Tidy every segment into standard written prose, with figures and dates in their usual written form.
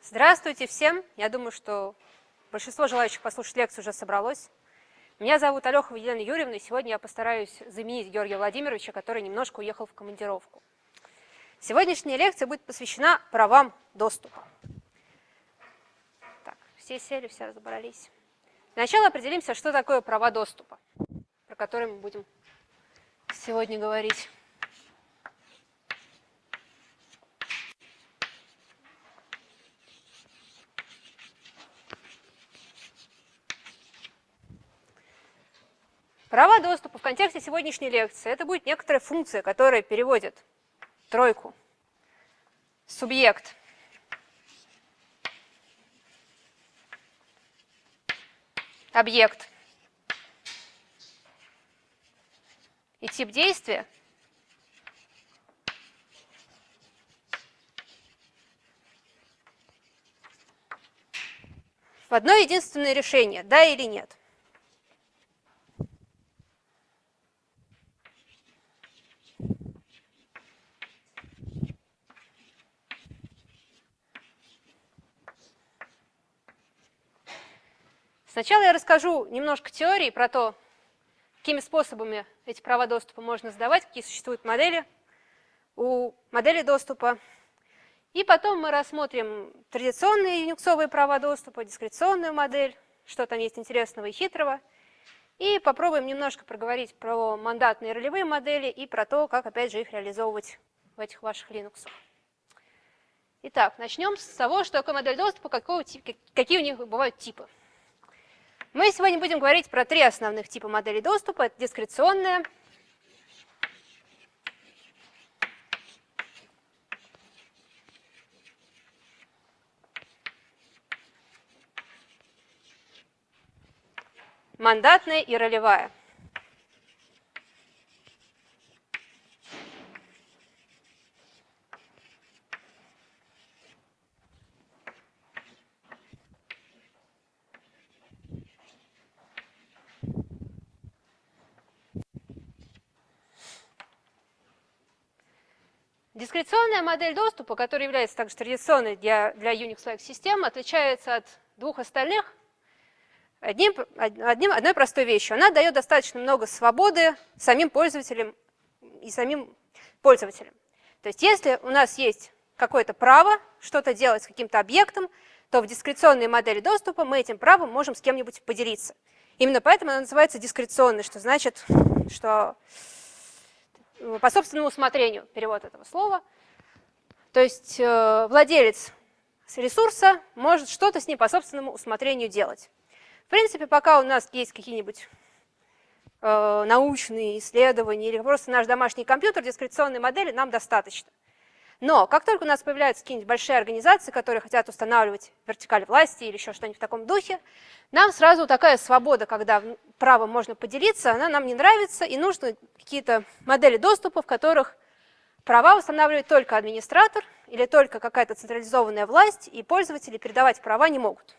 Здравствуйте всем! Я думаю, что большинство желающих послушать лекцию уже собралось. Меня зовут Алехова Елена Юрьевна, и сегодня я постараюсь заменить Георгия Владимировича, который немножко уехал в командировку. Сегодняшняя лекция будет посвящена правам доступа. Так, все сели, все разобрались. Сначала определимся, что такое права доступа, про которые мы будем сегодня говорить. Права доступа в контексте сегодняшней лекции – это будет некоторая функция, которая переводит тройку. Субъект. Объект. И тип действия. В одно единственное решение – да или нет. Сначала я расскажу немножко теории про то, какими способами эти права доступа можно сдавать, какие существуют модели у модели доступа. И потом мы рассмотрим традиционные юниксовые права доступа, дискреционную модель, что там есть интересного и хитрого. И попробуем немножко проговорить про мандатные и ролевые модели и про то, как, опять же, их реализовывать в этих ваших Linux. Итак, начнем с того, что такое модель доступа, какие у них бывают типы. Мы сегодня будем говорить про три основных типа моделей доступа. Это дискреционная, мандатная и ролевая. Дискреционная модель доступа, которая является также традиционной для Unix-like систем, отличается от двух остальных одной простой вещью. Она дает достаточно много свободы самим пользователям и самим пользователям. То есть если у нас есть какое-то право что-то делать с каким-то объектом, то в дискреционной модели доступа мы этим правом можем с кем-нибудь поделиться. Именно поэтому она называется дискреционной, что значит, что по собственному усмотрению перевод этого слова. То есть владелец ресурса может что-то с ним по собственному усмотрению делать. В принципе, пока у нас есть какие-нибудь научные исследования или просто наш домашний компьютер, дискреционной модели нам достаточно. Но как только у нас появляются какие-нибудь большие организации, которые хотят устанавливать вертикаль власти или еще что-нибудь в таком духе, нам сразу такая свобода, когда правом можно поделиться, она нам не нравится, и нужны какие-то модели доступа, в которых права устанавливает только администратор или только какая-то централизованная власть, и пользователи передавать права не могут.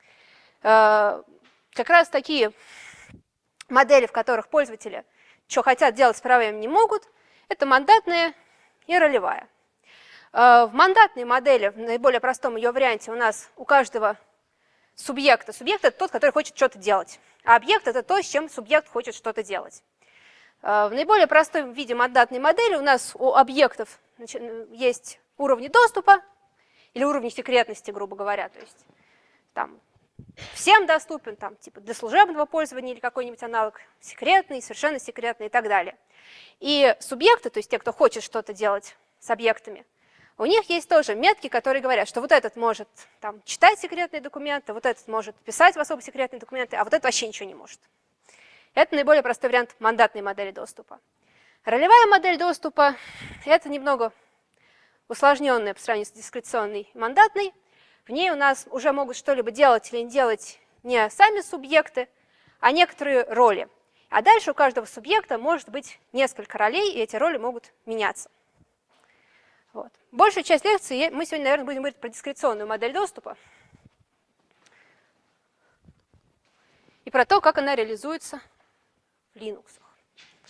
Как раз такие модели, в которых пользователи что хотят делать с правами не могут, это мандатная и ролевая. В мандатной модели, в наиболее простом ее варианте, у нас у каждого субъект это тот, который хочет что-то делать, а объект – это то, с чем субъект хочет что-то делать. В наиболее простом виде мандатной модели у нас у объектов есть уровни доступа или уровни секретности, грубо говоря, то есть там всем доступен, там, типа для служебного пользования или какой-нибудь аналог, секретный, совершенно секретный и так далее. И субъекты, то есть те, кто хочет что-то делать с объектами, у них есть тоже метки, которые говорят, что вот этот может там, читать секретные документы, вот этот может писать в особо секретные документы, а вот этот вообще ничего не может. Это наиболее простой вариант мандатной модели доступа. Ролевая модель доступа – это немного усложненная по сравнению с дискреционной и мандатной. В ней у нас уже могут что-либо делать или не делать не сами субъекты, а некоторые роли. А дальше у каждого субъекта может быть несколько ролей, и эти роли могут меняться. Вот. Большую часть лекции мы сегодня, наверное, будем говорить про дискреционную модель доступа и про то, как она реализуется в Linux.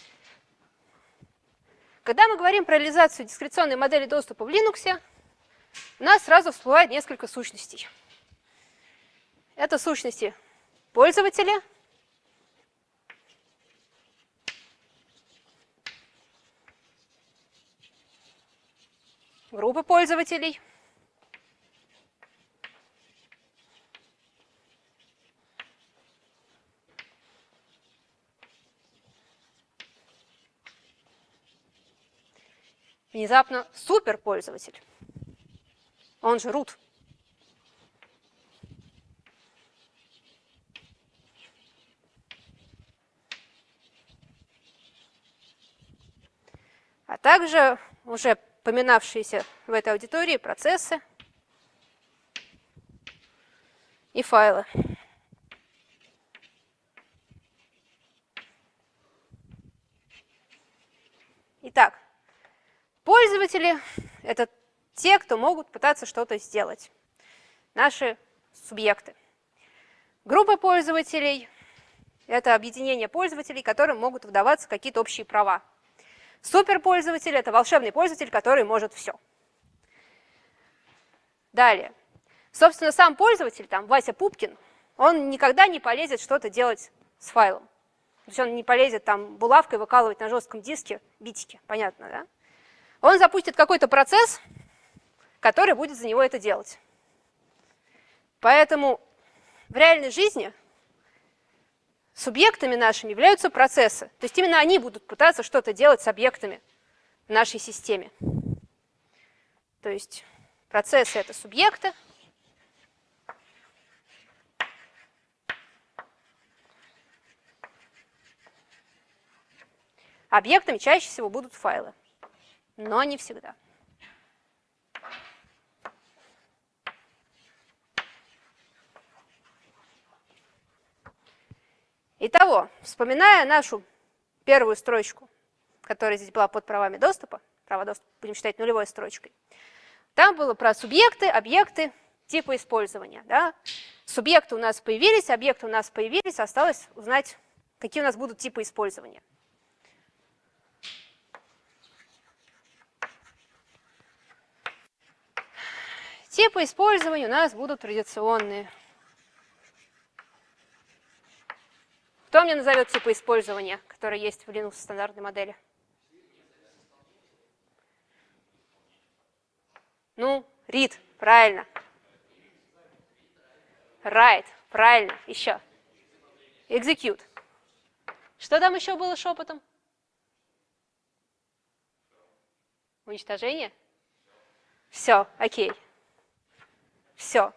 Когда мы говорим про реализацию дискреционной модели доступа в Linux, у нас сразу всплывает несколько сущностей. Это сущности пользователя, группы пользователей, внезапно суперпользователь, он же root. А также уже поминавшиеся в этой аудитории процессы и файлы. Итак, пользователи – это те, кто могут пытаться что-то сделать. Наши субъекты. Группа пользователей – это объединение пользователей, которым могут выдаваться какие-то общие права. Суперпользователь – это волшебный пользователь, который может все. Далее. Собственно, сам пользователь, там, Вася Пупкин, он никогда не полезет что-то делать с файлом. То есть он не полезет там булавкой выкалывать на жестком диске битики, понятно, да? Он запустит какой-то процесс, который будет за него это делать. Поэтому в реальной жизни субъектами нашими являются процессы. То есть именно они будут пытаться что-то делать с объектами в нашей системе. То есть процессы – это субъекты. Объектами чаще всего будут файлы, но не всегда. Итого, вспоминая нашу первую строчку, которая здесь была под правами доступа, право доступа будем считать нулевой строчкой, там было про субъекты, объекты, типы использования. Да? Субъекты у нас появились, объекты у нас появились, осталось узнать, какие у нас будут типы использования. Типы использования у нас будут традиционные. Кто мне назовет типы использования, которые есть в Linux стандартной модели? Ну, read, правильно. Write, правильно. Еще. Execute. Что там еще было шепотом? Уничтожение? Все, окей. Все.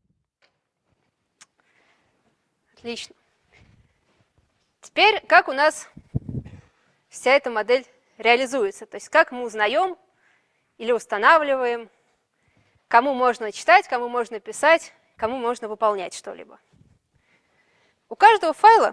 Отлично. Теперь, как у нас вся эта модель реализуется? То есть, как мы узнаем или устанавливаем, кому можно читать, кому можно писать, кому можно выполнять что-либо. У каждого файла,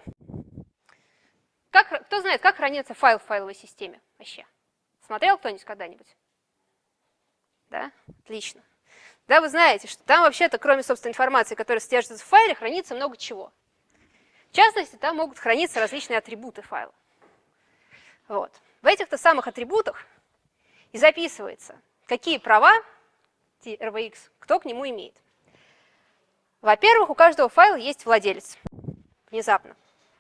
кто знает, как хранится файл в файловой системе вообще? Смотрел кто-нибудь когда-нибудь? Да? Отлично. Да, вы знаете, что там вообще-то, кроме, собственно, информации, которая содержится в файле, хранится много чего. В частности, там могут храниться различные атрибуты файла. Вот. В этих-то самых атрибутах и записывается, какие права RVX, кто к нему имеет. Во-первых, у каждого файла есть владелец. Внезапно.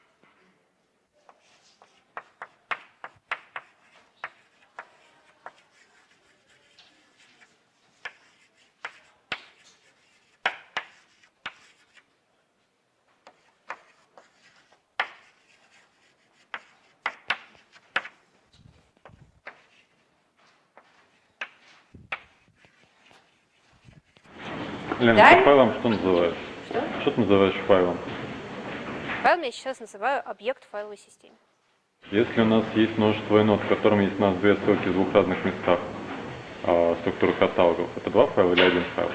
Лена, ты файлом что называешь? Что ты называешь файлом? Файлом я сейчас называю объект в файловой системе. Если у нас есть множество инод, в котором есть у нас две ссылки в двух разных местах, структуры каталогов, это два файла или один файл?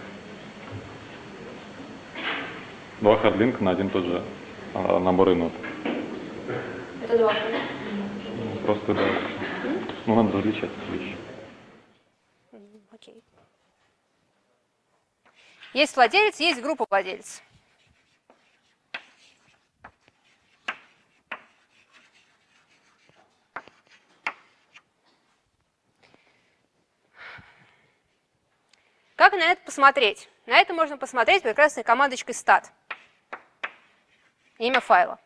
Два хардлинка на один тот же набор инод. Это два файла? Просто да. Ну, надо различать эти вещи. Окей. Есть владелец, есть группа владельцев. на это посмотреть? На это можно посмотреть прекрасной командочкой stat. Имя файла.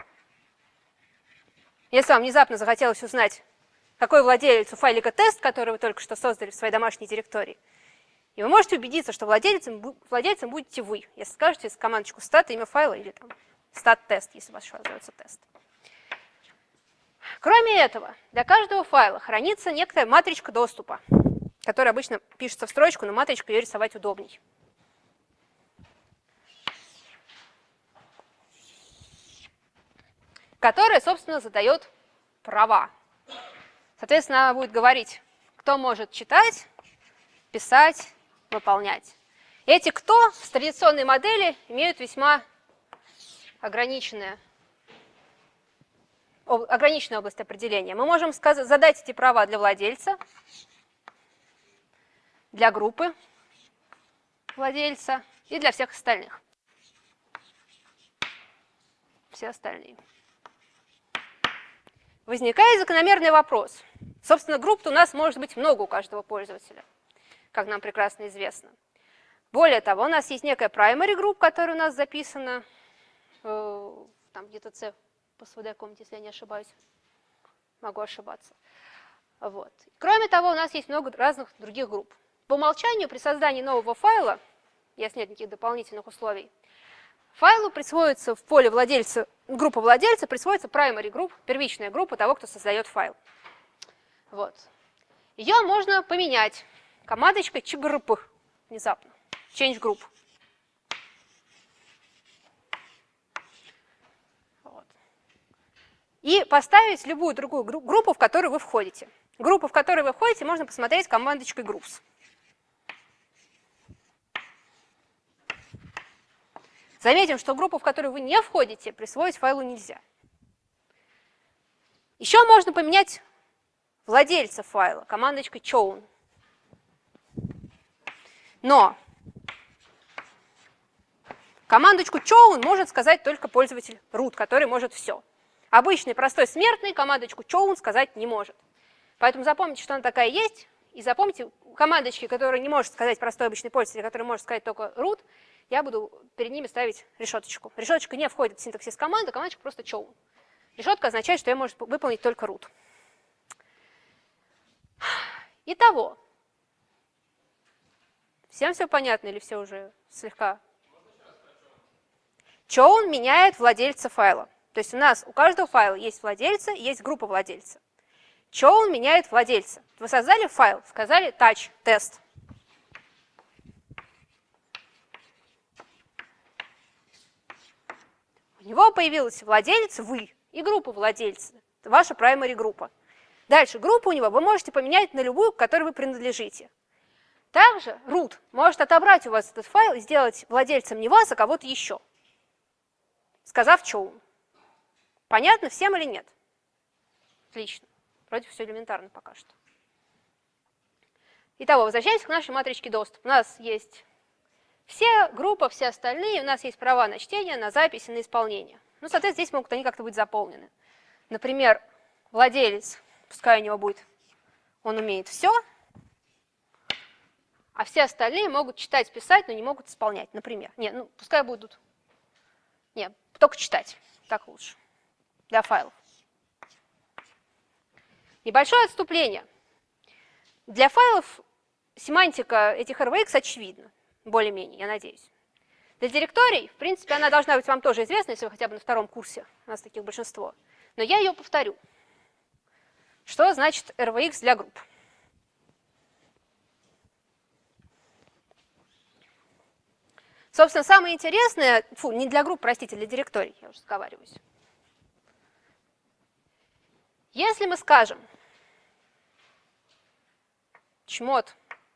Если вам внезапно захотелось узнать, какой владелец у файлика тест, который вы только что создали в своей домашней директории, и вы можете убедиться, что владельцем будете вы, если скажете командочку stat, имя файла или там stat-тест, если у вас еще называется тест. Кроме этого, для каждого файла хранится некоторая матричка доступа, которая обычно пишется в строчку, но матричку ее рисовать удобней. Которая, собственно, задает права. Соответственно, она будет говорить, кто может читать, писать, выполнять. Эти «кто» в традиционной модели имеют весьма ограниченную область определения. Мы можем задать эти права для владельца, для группы владельца и для всех остальных. Все остальные. Возникает закономерный вопрос. Собственно, групп у нас может быть много у каждого пользователя, как нам прекрасно известно. Более того, у нас есть некая primary group, которая у нас записана там где-то C по SVD какому-нибудь, если я не ошибаюсь. Могу ошибаться. Вот. Кроме того, у нас есть много разных других групп. По умолчанию при создании нового файла, если нет никаких дополнительных условий, файлу присвоится в поле владельца, группа владельца присвоится primary group, первичная группа того, кто создает файл. Вот. Ее можно поменять командочкой chgrp внезапно. Change group. Вот. И поставить любую другую группу, в которую вы входите. Группу, в которую вы входите, можно посмотреть командочкой groups. Заметим, что группу, в которую вы не входите, присвоить файлу нельзя. Еще можно поменять владельца файла командочкой chown. Но командочку chown может сказать только пользователь root, который может все. Обычный простой смертный командочку chown сказать не может. Поэтому запомните, что она такая есть, и запомните командочки, которые не может сказать простой обычный пользователь, который может сказать только root, я буду перед ними ставить решеточку. Решеточка не входит в синтаксис команды, командочка просто chown. Решетка означает, что я может выполнить только root. Итого. Всем все понятно или все уже слегка? Chown меняет владельца файла. То есть у каждого файла есть владельца и есть группа владельца. Chown меняет владельца. Вы создали файл, сказали touch, тест. У него появился владелец вы и группа владельца, ваша primary группа. Дальше группу у него вы можете поменять на любую, к которой вы принадлежите. Также root может отобрать у вас этот файл и сделать владельцем не вас, а кого-то еще, сказав chown. Понятно всем или нет? Отлично. Вроде все элементарно пока что. Итого, возвращаемся к нашей матричке доступа. У нас есть все группы, все остальные, у нас есть права на чтение, на запись и на исполнение. Ну, соответственно, здесь могут они как-то быть заполнены. Например, владелец, пускай у него будет, он умеет все, а все остальные могут читать, писать, но не могут исполнять, например. Нет, ну, пускай будут, нет, только читать, так лучше, для файлов. Небольшое отступление. Для файлов семантика этих RVX очевидна, более-менее, я надеюсь. Для директорий, в принципе, она должна быть вам тоже известна, если вы хотя бы на втором курсе, у нас таких большинство. Но я ее повторю. Что значит RVX для групп? Собственно, самое интересное, не для групп, простите, для директорий, я уже сговариваюсь. Если мы скажем чмот,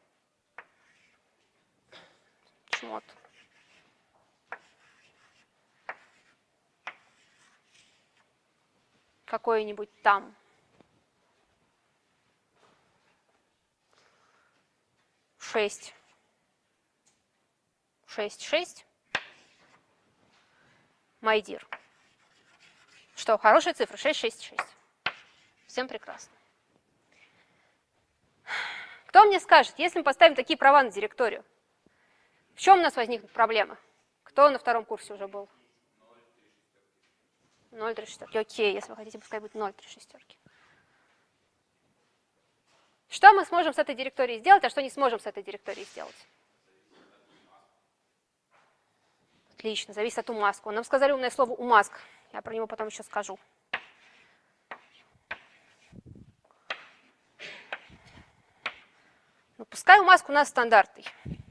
какой-нибудь там шесть, my dear. Что, хорошая цифра, 666. Всем прекрасно. Кто мне скажет, если мы поставим такие права на директорию, В чем у нас возникнут проблемы? Кто на втором курсе уже был? 0,3. Окей, если вы хотите, пускай будет 0,3. Что мы сможем с этой директорией сделать, а что не сможем с этой директорией сделать? Отлично, зависит от умаска. Нам сказали умное слово умаск. Я про него потом еще скажу. Ну, пускай умаск у нас стандартный.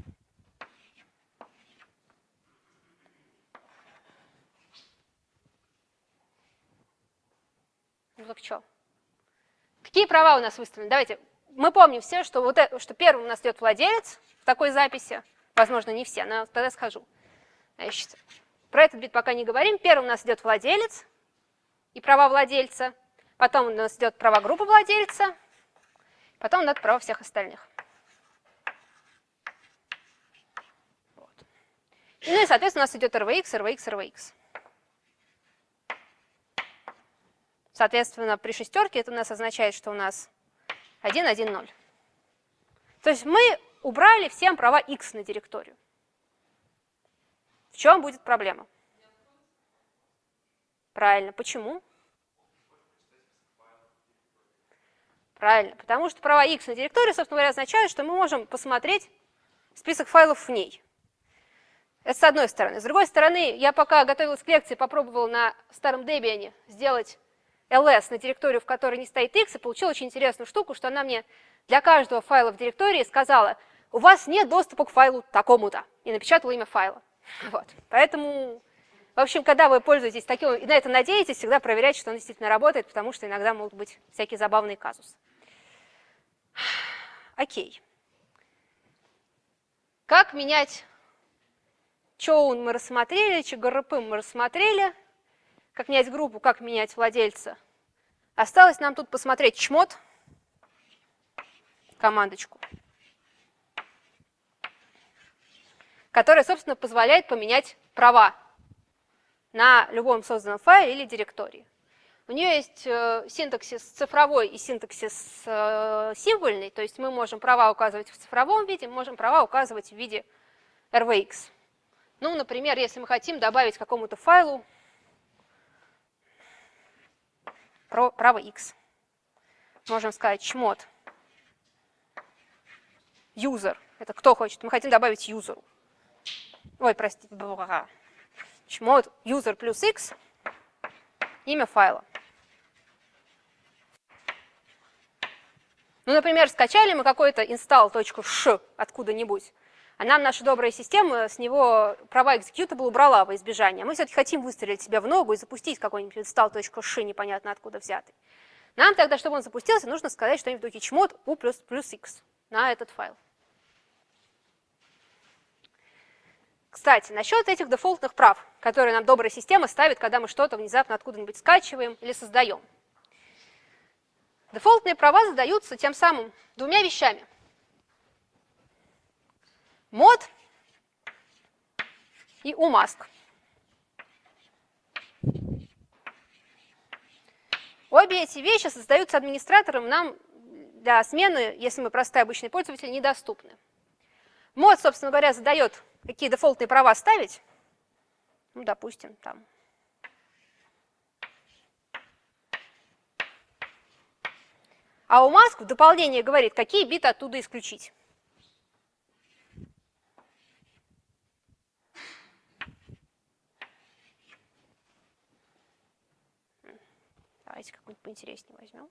Ну так что? Какие права у нас выставлены? Давайте, мы помним все, что, что первым у нас идет владелец в такой записи. Возможно, не все, но тогда скажу. Значит, про этот бит пока не говорим. Первым у нас идет владелец и права владельца. Потом у нас идет права группы владельца. Потом идут права всех остальных. Вот. Ну и, соответственно, у нас идет RVX, RVX, RVX. Соответственно, при шестерке это у нас означает, что у нас 1, 1, 0. То есть мы убрали всем права x на директорию. В чем будет проблема? Правильно. Почему? Правильно. Потому что права x на директорию, собственно говоря, означают, что мы можем посмотреть список файлов в ней. Это с одной стороны. С другой стороны, я пока готовилась к лекции, попробовала на старом Debian сделать ls на директорию, в которой не стоит x, и получила очень интересную штуку, что она мне для каждого файла в директории сказала: у вас нет доступа к файлу такому-то, и напечатала имя файла. Вот. Поэтому, в общем, когда вы пользуетесь таким и на это надеетесь, всегда проверяйте, что он действительно работает, потому что иногда могут быть всякие забавные казусы. Окей. Как менять чоун мы рассмотрели, ЧГРП мы рассмотрели. Как менять группу, как менять владельца. Осталось нам тут посмотреть чмот, командочку, которая, собственно, позволяет поменять права на любом созданном файле или директории. У нее есть синтаксис цифровой и синтаксис символьный, то есть мы можем права указывать в цифровом виде, мы можем права указывать в виде RVX. Ну, например, если мы хотим добавить какому-то файлу право x. Можем сказать чмот user. Это кто хочет? Мы хотим добавить юзеру. Ой, простите. Чмот user плюс x. Имя файла. Ну, например, скачали мы какой-то install.sh откуда-нибудь, а нам наша добрая система с него права executable убрала во избежание. Мы все-таки хотим выстрелить себя в ногу и запустить какой-нибудь install.sh непонятно откуда взятый. Нам тогда, чтобы он запустился, нужно сказать что-нибудь в духе чмот u плюс x на этот файл. Кстати, насчет этих дефолтных прав, которые нам добрая система ставит, когда мы что-то внезапно откуда-нибудь скачиваем или создаем. Дефолтные права задаются тем самым двумя вещами. Мод и умаск. Обе эти вещи создаются администратором, нам для смены, если мы простой обычный пользователь, недоступны. Мод, собственно говоря, задает, какие дефолтные права ставить. Ну, допустим, там. А умаск в дополнение говорит, какие биты оттуда исключить. Давайте какой-нибудь поинтереснее возьмем.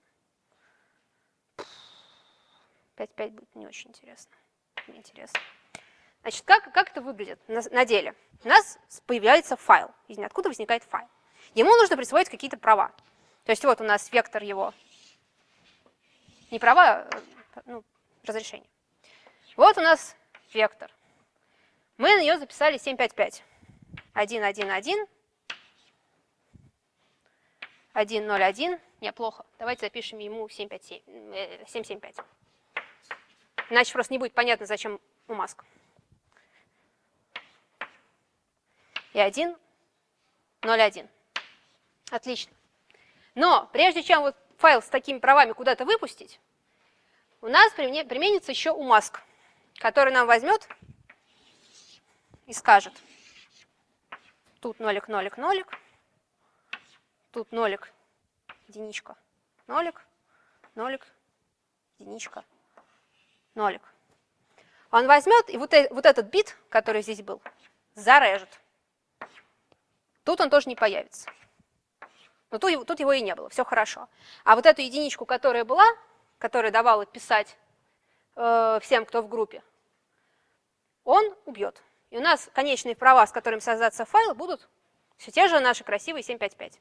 5.5 будет не очень интересно. Неинтересно. Значит, как это выглядит на деле? У нас появляется файл. Из ниоткуда возникает файл. Ему нужно присвоить какие-то права. То есть вот у нас вектор его. Не права, ну, разрешение. Вот у нас вектор. Мы на нее записали 755. 1.1.1. 1.0.1. Неплохо. Давайте запишем ему 7.7.5. Иначе просто не будет понятно, зачем умаск. И 1.0.1. Отлично. Но прежде чем вот файл с такими правами куда-то выпустить, у нас применится еще умаск, который нам возьмет и скажет, тут нолик, нолик, нолик, тут нолик, единичка, нолик, нолик, единичка, нолик. Он возьмет и вот этот бит, который здесь был, зарежет. Тут он тоже не появится. Но тут его и не было, все хорошо. А вот эту единичку, которая была, которая давала писать всем, кто в группе, он убьет. И у нас конечные права, с которыми создаться файл, будут все те же наши красивые 755.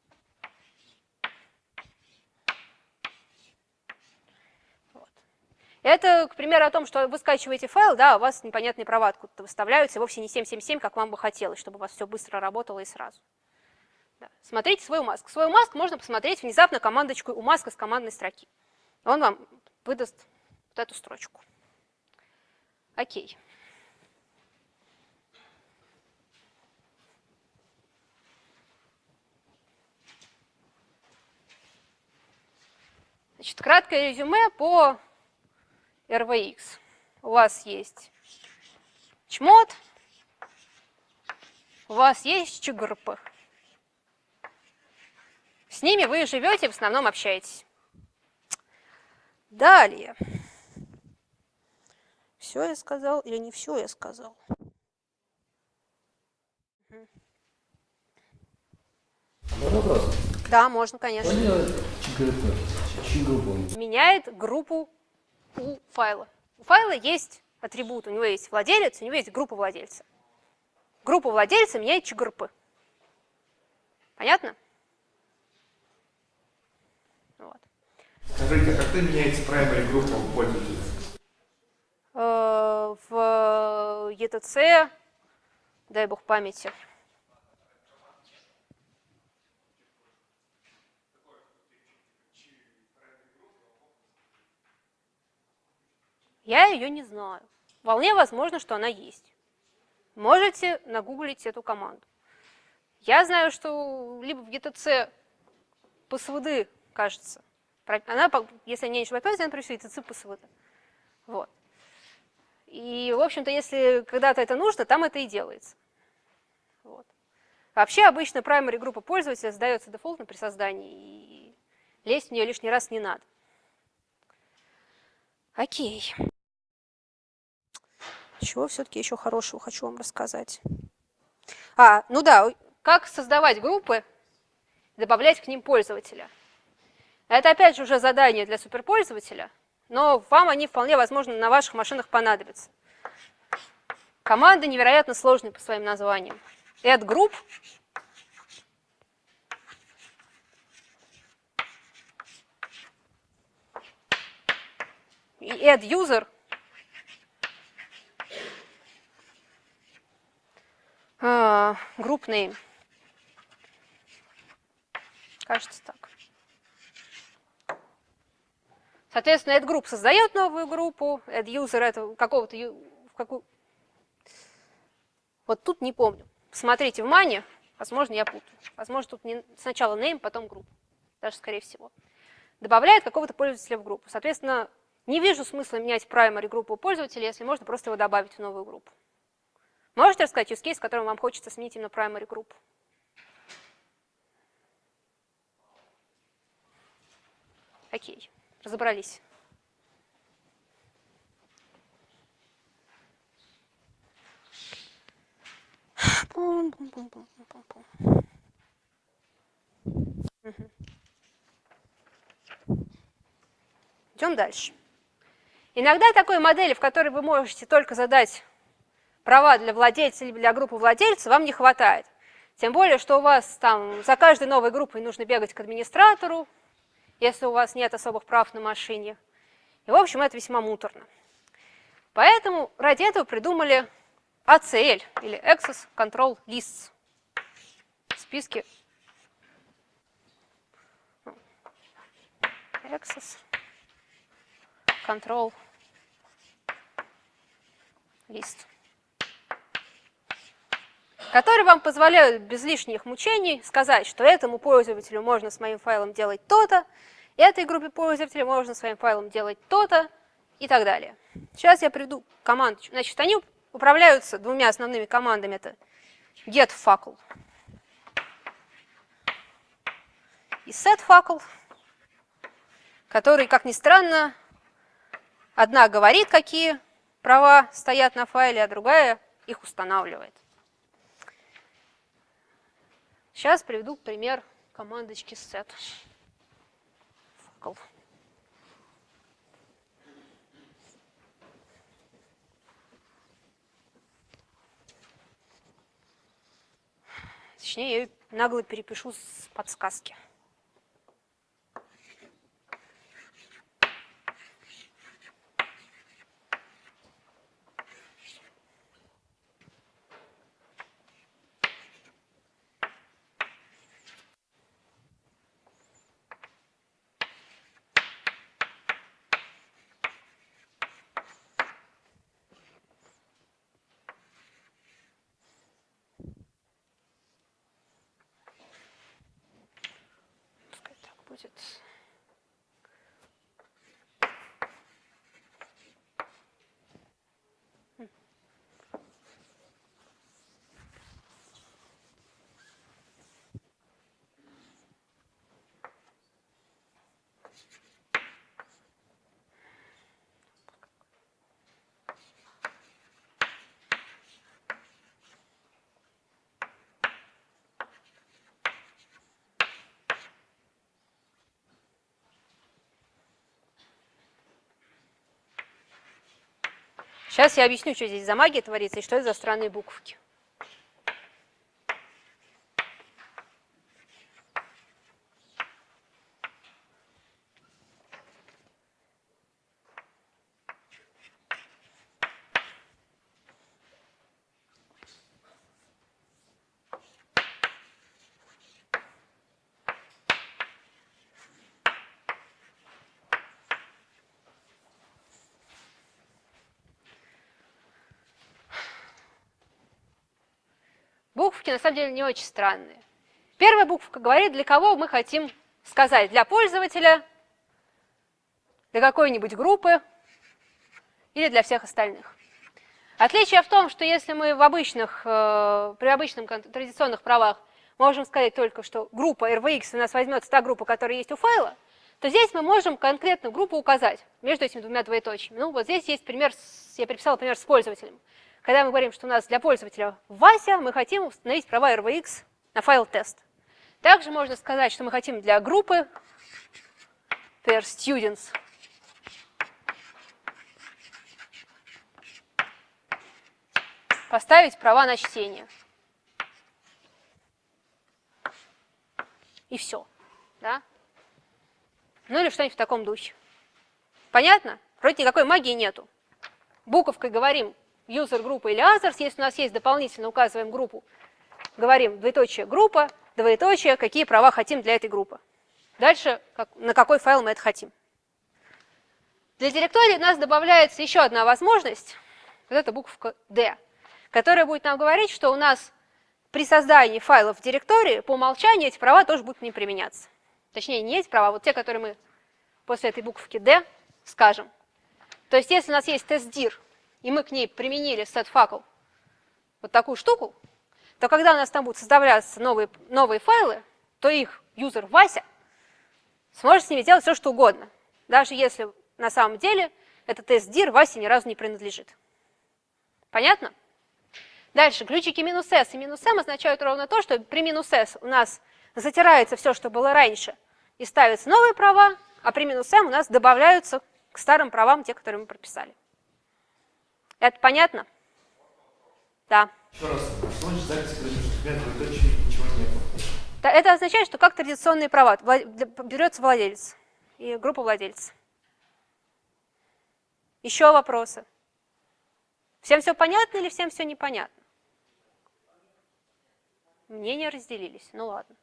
Вот. Это, к примеру, о том, что вы скачиваете файл, да, у вас непонятные права откуда-то выставляются, вовсе не 777, как вам бы хотелось, чтобы у вас все быстро работало и сразу. Да. Смотрите свою маску. Свою маску можно посмотреть внезапно командочку у маска с командной строки. Он вам выдаст вот эту строчку. Окей. Значит, краткое резюме по RVX. У вас есть чмод, у вас есть ЧГРП. С ними вы живете, в основном общаетесь. Далее. Все я сказал или не все я сказал? Можно вопрос? Да, можно, конечно. Что делает ЧГРП? Чью группу? Меняет группу у файла. У файла есть атрибут, у него есть владелец, у него есть группа владельца. Группа владельца меняет ЧГРП. Понятно? Вот. Скажите, а когда меняется primary группа у пользователя? В ETC, дай бог памяти. Я ее не знаю. Вполне возможно, что она есть. Можете нагуглить эту команду. Я знаю, что либо в ETC PSVD, кажется, она, если я не ошибаюсь, она присутствует ETC PSVD. Вот. И, в общем-то, если когда-то это нужно, там это и делается. Вот. Вообще, обычно primary группа пользователя сдается дефолтно при создании, и лезть в нее лишний раз не надо. Окей. Чего все-таки еще хорошего хочу вам рассказать? Ну да, как создавать группы, добавлять к ним пользователя. Это, опять же, уже задание для суперпользователя, но вам они вполне возможно на ваших машинах понадобятся. Команды невероятно сложные по своим названиям. Add group. И add user. Group name. Кажется так. Соответственно, add group создает новую группу, add user это какого-то... Вот тут не помню. Посмотрите в мане, возможно, я путаю. Возможно, тут сначала name, потом group. Даже скорее всего. Добавляет какого-то пользователя в группу. Соответственно, не вижу смысла менять primary группу пользователя, если можно просто его добавить в новую группу. Можете рассказать use case, в котором вам хочется сменить именно primary группу? Окей, разобрались. Идем дальше. Иногда такой модели, в которой вы можете только задать права для владельца или для группы владельца, вам не хватает. Тем более, что у вас там за каждой новой группой нужно бегать к администратору, если у вас нет особых прав на машине. И, в общем, это весьма муторно. Поэтому ради этого придумали ACL, или Access Control Lists. Списки. Access Control List. Которые вам позволяют без лишних мучений сказать, что этому пользователю можно с моим файлом делать то-то, этой группе пользователей можно с своим файлом делать то-то и так далее. Сейчас я приведу команду. Значит, они управляются двумя основными командами. Это getFacle и setFacle, которые, как ни странно, одна говорит, какие права стоят на файле, а другая их устанавливает. Сейчас приведу пример командочки setFacle. Точнее, я ее нагло перепишу с подсказки. Будет. Сейчас я объясню, что здесь за магия творится и что это за странные буковки. Буковки на самом деле не очень странные. Первая буковка говорит, для кого мы хотим сказать. Для пользователя, для какой-нибудь группы или для всех остальных. Отличие в том, что если мы при обычных традиционных правах можем сказать только, что группа RVX у нас возьмется та группа, которая есть у файла, то здесь мы можем конкретную группу указать между этими двумя двоеточиями. Ну вот здесь есть пример, я переписала пример с пользователем. Когда мы говорим, что у нас для пользователя Вася, мы хотим установить права RVX на файл тест. Также можно сказать, что мы хотим для группы pair students поставить права на чтение. И все. Да? Ну или что-нибудь в таком духе. Понятно? Вроде никакой магии нету. Буковкой говорим user группа или others. Если у нас есть дополнительно, указываем группу, говорим двоеточие группа, двоеточие, какие права хотим для этой группы. Дальше, на какой файл мы это хотим. Для директории у нас добавляется еще одна возможность, вот эта буковка D, которая будет нам говорить, что у нас при создании файлов в директории по умолчанию эти права тоже будут не применяться. Точнее, не эти права, а вот те, которые мы после этой буковки D скажем. То есть, если у нас есть testdir, и мы к ней применили setFacle вот такую штуку, то когда у нас там будут создаваться новые файлы, то их юзер Вася сможет с ними делать все, что угодно, даже если на самом деле этот testdir Васе ни разу не принадлежит. Понятно? Дальше, ключики -s и -m означают ровно то, что при -s у нас затирается все, что было раньше, и ставятся новые права, а при -m у нас добавляются к старым правам те, которые мы прописали. Это понятно? Да. Еще раз, что значит запись двоеточие, ничего нет? Это означает, что как традиционные права берется владелец и группа владельцев. Еще вопросы? Всем все понятно или всем все непонятно? Мнения разделились. Ну ладно.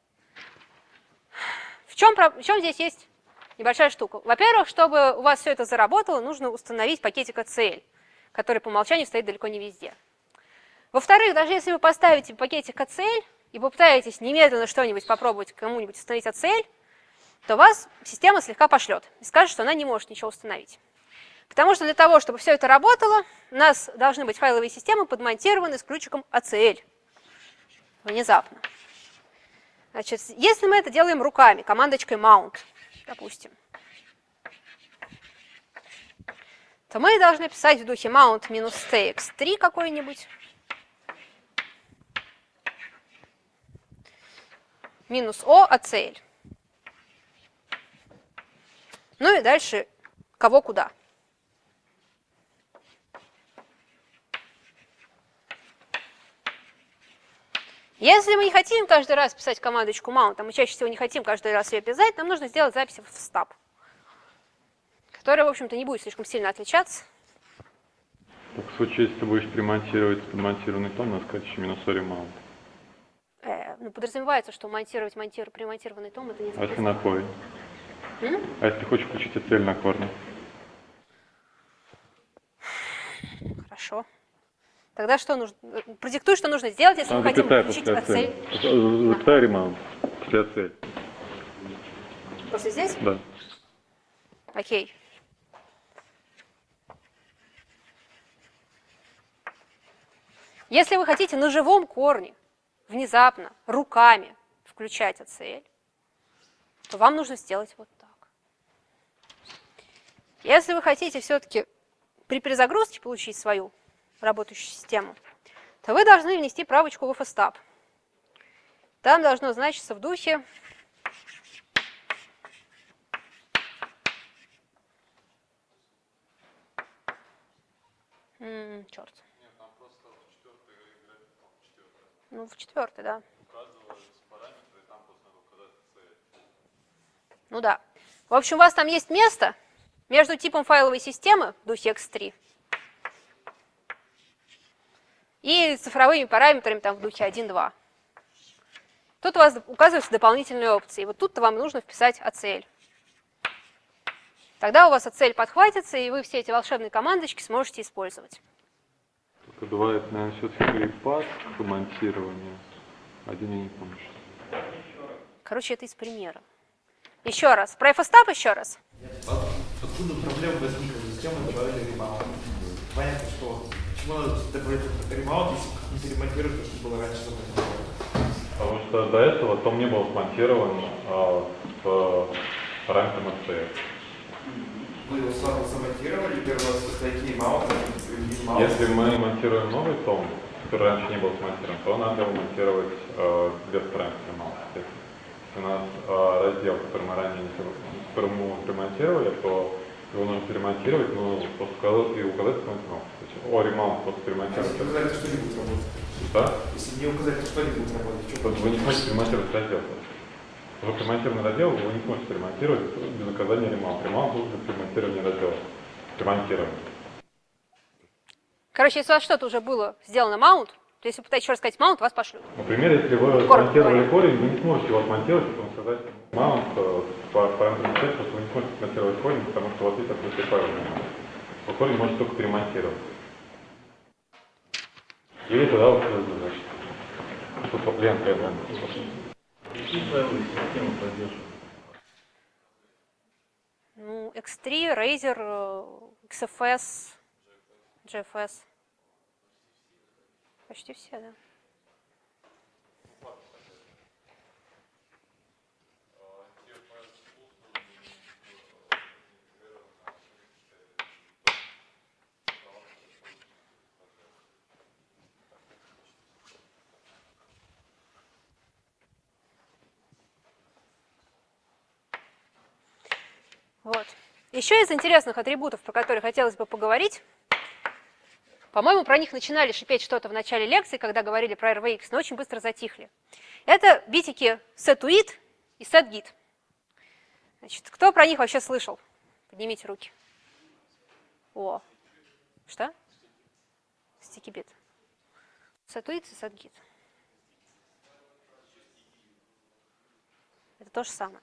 В чем здесь есть небольшая штука? Во-первых, чтобы у вас все это заработало, нужно установить пакетик ACL, который по умолчанию стоит далеко не везде. Во-вторых, даже если вы поставите пакетик ACL и попытаетесь немедленно что-нибудь попробовать кому-нибудь установить ACL, то вас система слегка пошлет и скажет, что она не может ничего установить. Потому что для того, чтобы все это работало, у нас должны быть файловые системы подмонтированы с ключиком ACL. Внезапно. Значит, если мы это делаем руками, командочкой mount, допустим, то мы должны писать в духе mount-tx3 какой-нибудь, -o ACL. Ну и дальше кого куда. Если мы не хотим каждый раз писать командочку mount, а мы чаще всего не хотим каждый раз ее писать, нам нужно сделать запись в stub, которая, в общем-то, не будет слишком сильно отличаться. Так, в случае, если ты будешь примонтировать подмонтированный том, надо сказать еще -o remount. Ну, подразумевается, что примонтированный том это не А если на коре? А если ты хочешь включить ACL на корне? Хорошо. Тогда что нужно? Продиктуй, что нужно сделать, если мы хотим включить ACL. Запятая remount после ACL. После здесь? Да. Окей. Если вы хотите на живом корне внезапно руками включать ACL, то вам нужно сделать вот так. Если вы хотите все-таки при перезагрузке получить свою работающую систему, то вы должны внести правочку в FSTab. Там должно значиться в духе черт. Нет, там просто в четвертой игре, Ну, в четвертой, да. указываются параметры, и там просто надо указать ACL. Ну да. В общем, у вас там есть место между типом файловой системы в духе x3 и цифровыми параметрами там в духе 1.2. Тут у вас указываются дополнительные опции. Вот тут-то вам нужно вписать ACL. Тогда у вас ACL подхватится, и вы все эти волшебные командочки сможете использовать. Только два, это, наверное, все-таки перепад к монтированию. Один я не помню. Короче, это из примера. Еще раз. Про FSTab еще раз. Откуда проблема возникла? Зачем мы добавили ремаунт? Понятно, что почему надо добавить ремаунт, если не перемонтировать то, что было раньше запланировано? Потому что до этого том не был смонтирован с параметром ACL. Вы его самонтировали, первый раз такие ремаунты, Если мы монтируем новый том, который раньше не был смонтирован, то надо его монтировать без параметра remount. Если у нас раздел, который мы ранее не перемонтировали, то его нужно перемонтировать, но просто указать смонтировку. О, remount просто перемонтировать. Если не указать, то что не будет работать? Да? Если не указать, то что не будет работать? Вы не сможете перемонтировать раздел. Уже перемонтированный раздел вы не сможете перемонтировать без указания remount. Remount нужно перемонтирование раздела. Перемонтирование. Короче, если у вас что-то уже было сделано mount, то если вы пытаетесь еще раз сказать mount, вас пошлют. Например, если вы смонтировали корень, вы не сможете его смонтировать, потому сказать mount по параметрам части, потому что вы не сможете смонтировать корень, потому что у вас есть открытый файл. Вы корень можете только перемонтировать. Или тогда вот значит. Тут лента. Какие файловые системы поддерживают? Ну, X3, Razer, XFS, GFS. Почти все, да. Вот. Еще из интересных атрибутов, про которые хотелось бы поговорить, по-моему, про них начинали шипеть что-то в начале лекции, когда говорили про RVX, но очень быстро затихли. Это битики setuid и setgit. Значит, кто про них вообще слышал? Поднимите руки. О, что? Sticky-bit. Setuid и setgit. Это то же самое.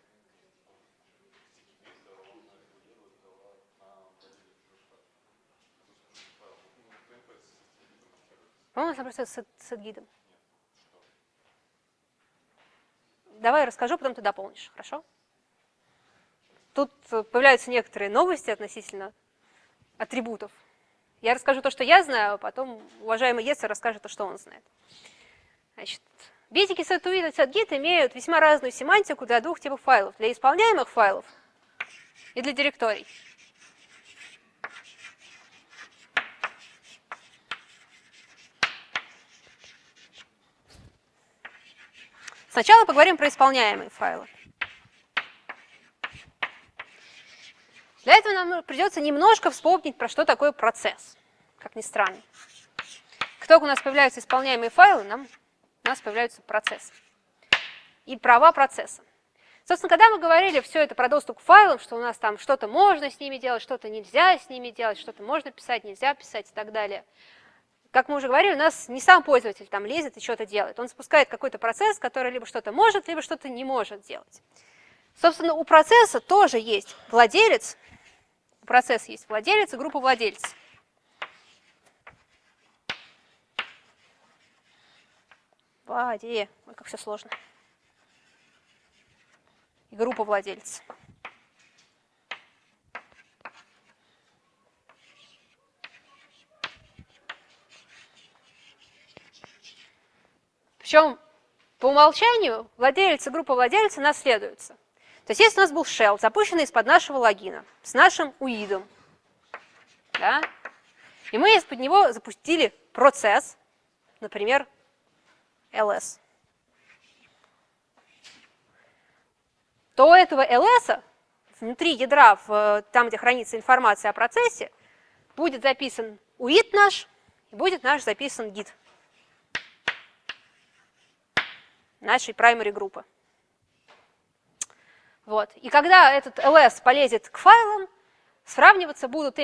По-моему, это просто с гидом. Давай я расскажу, потом ты дополнишь, хорошо? Тут появляются некоторые новости относительно атрибутов. Я расскажу то, что я знаю, а потом уважаемый Ецер расскажет то, что он знает. Значит, битики setUid и setGit имеют весьма разную семантику для двух типов файлов. Для исполняемых файлов и для директорий. Сначала поговорим про исполняемые файлы. Для этого нам придется немножко вспомнить, про что такое процесс, как ни странно. Как только у нас появляются исполняемые файлы, у нас появляются процессы и права процесса. Собственно, когда мы говорили все это про доступ к файлам, что у нас там что-то можно с ними делать, что-то нельзя с ними делать, что-то можно писать, нельзя писать и так далее. Как мы уже говорили, у нас не сам пользователь там лезет и что-то делает. Он запускает какой-то процесс, который либо что-то может, либо что-то не может делать. Собственно, у процесса тоже есть владелец. У процесса есть владелец и группа владельцев. Ой, как все сложно. И группа владельцев. Причем по умолчанию владелец и группа владельцев наследуются. То есть если у нас был shell, запущенный из-под нашего логина, с нашим уидом, да, и мы из-под него запустили процесс, например, ls, то у этого ls внутри ядра, там, где хранится информация о процессе, будет записан уид наш, и будет наш записан git нашей primary группы. Вот. И когда этот ls полезет к файлам, сравниваться будут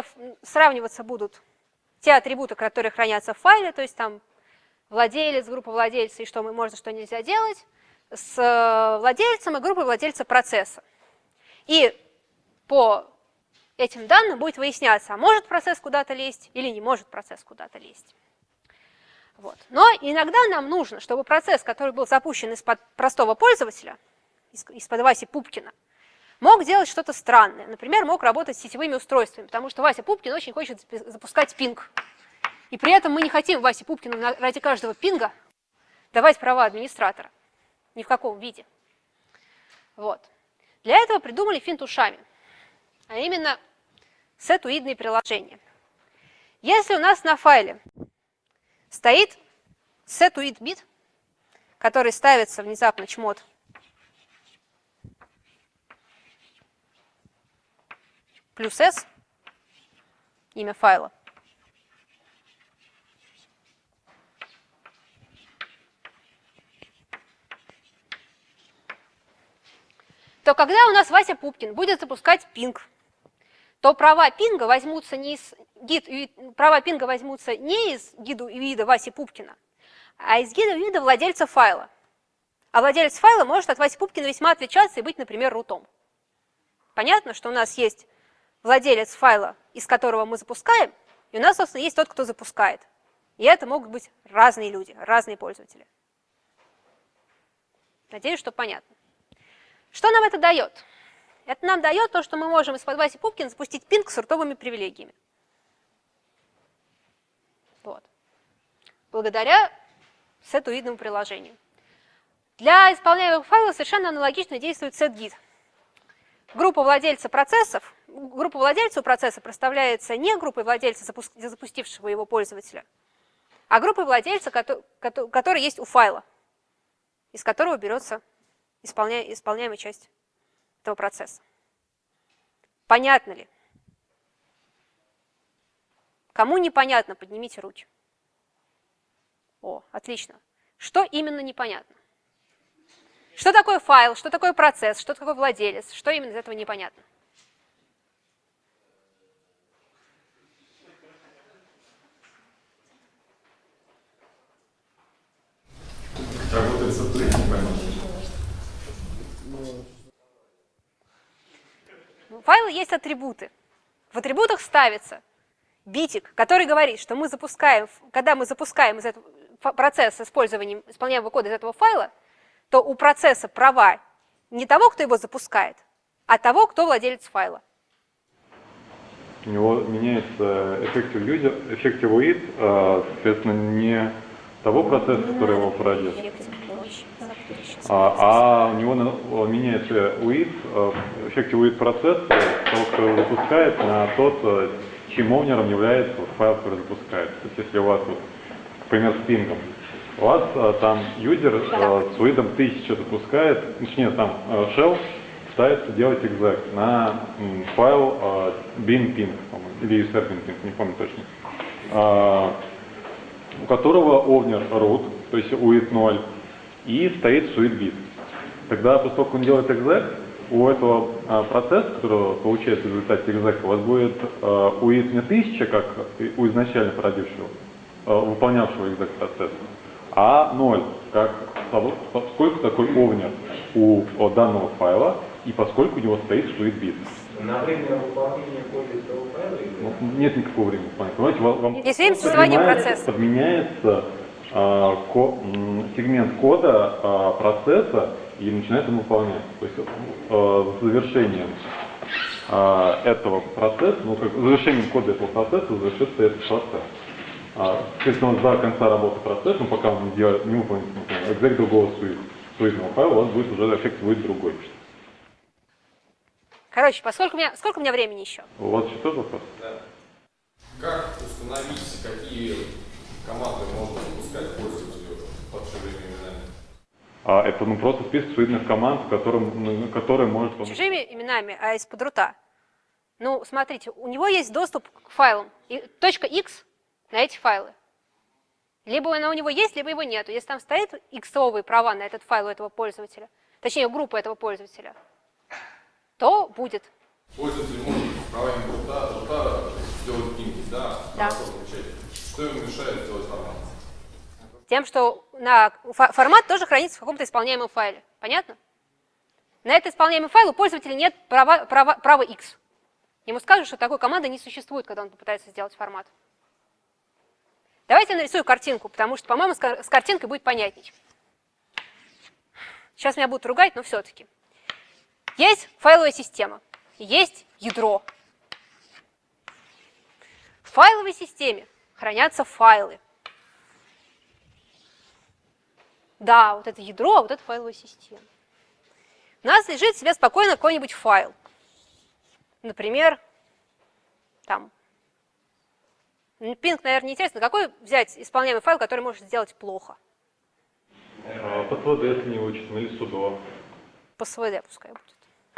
те атрибуты, которые хранятся в файле, то есть там владелец, группа владельцев и что можно, что нельзя делать, с владельцем и группой владельца процесса. И по этим данным будет выясняться, а может процесс куда-то лезть или не может процесс куда-то лезть. Вот. Но иногда нам нужно, чтобы процесс, который был запущен из-под простого пользователя, из-под Васи Пупкина, мог делать что-то странное. Например, мог работать с сетевыми устройствами, потому что Вася Пупкин очень хочет запускать пинг. И при этом мы не хотим Васе Пупкину ради каждого пинга давать права администратора. Ни в каком виде. Вот. Для этого придумали финт ушами, а именно сетуидные приложения. Если у нас на файле стоит setuid-бит, который ставится внезапно чмот плюс s, имя файла, то когда у нас Вася Пупкин будет запускать пинг, то права пинга возьмутся не из гида уида Васи Пупкина, а из гида уида владельца файла. А владелец файла может от Васи Пупкина весьма отличаться и быть, например, рутом. Понятно, что у нас есть владелец файла, из которого мы запускаем, и у нас, собственно, есть тот, кто запускает. И это могут быть разные люди, разные пользователи. Надеюсь, что понятно. Что нам это дает? Это нам дает то, что мы можем из-под Васи Пупкина запустить пинг с рутовыми привилегиями. Вот. Благодаря сетуидному приложению. Для исполняемых файлов совершенно аналогично действует setGit. Группа владельца у процесса представляется не группой владельца, запустившего его пользователя, а группой владельца, который есть у файла, из которого берется исполняемая часть этого процесса. Понятно ли? Кому непонятно, поднимите руки. О, отлично. Что именно непонятно? Что такое файл, что такое процесс, что такое владелец, что именно из этого непонятно? Работает сетуид, непонятно. У файла есть атрибуты. В атрибутах ставится битик, который говорит, что когда мы запускаем из этого процесса с использованием исполняемого кода из этого файла, то у процесса права не того, кто его запускает, а того, кто владелец файла. у него меняется effective UID, соответственно, не того процесса, который его породил, а у него меняется UID, effective UID процесс, того, кто его запускает, на тот, чьим овнером является файл, который запускает. То есть если у вас, вот, например, с пингом, у вас там юзер с UID 1000 запускает, точнее там shell пытается делать exec на файл binping, или userbinping, не помню точно, у которого овнер root, то есть UID 0, и стоит suite bit. Тогда, поскольку он делает exec, у этого процесса, который получается в результате exec, у вас будет UID не 1000, как у изначально породившего, выполнявшего exec процесса, а 0, поскольку такой овнер у данного файла, и поскольку у него стоит suite bit. На время выполнения кода этого файла? Нет никакого времени выполнения. Понимаете, вам есть время существования процесса. Подменяется сегмент кода процесса и начинает он выполнять. То есть с завершением этого процесса, завершением кода этого процесса завершится этот процесс. Если он до конца работы процесса, но пока он не выполнит exec другого суитного файла, у вас будет уже эффект будет другой. Короче, сколько у меня времени еще? У вас еще тоже вопрос? Да. Как установить, какие команды можно запускать пользователю под чужими именами? Это просто список суитных команд, которые может... Чужими именами, а из-под рута. Ну, смотрите, у него есть доступ к файлам. .x на эти файлы. Либо она у него есть, либо его нет. Если там стоят иксовые права на этот файл у этого пользователя, точнее, группа этого пользователя, то будет. Пользователь может с правами рута сделать пинги, да? Да. Что ему мешает сделать формат? Тем, что формат тоже хранится в каком-то исполняемом файле. Понятно? На этот исполняемый файл у пользователя нет права X. Ему скажут, что такой команды не существует, когда он попытается сделать формат. Давайте я нарисую картинку, потому что, по-моему, с картинкой будет понятней. Сейчас меня будут ругать, но все-таки. Есть файловая система, есть ядро. В файловой системе хранятся файлы. Да, вот это ядро, а вот это файловая система. У нас лежит себе спокойно какой-нибудь файл. Например, там. Пинг, наверное, неинтересно. Какой взять исполняемый файл, который может сделать плохо? По СВД, если не вычислим, или судо. По СВД пускай будет.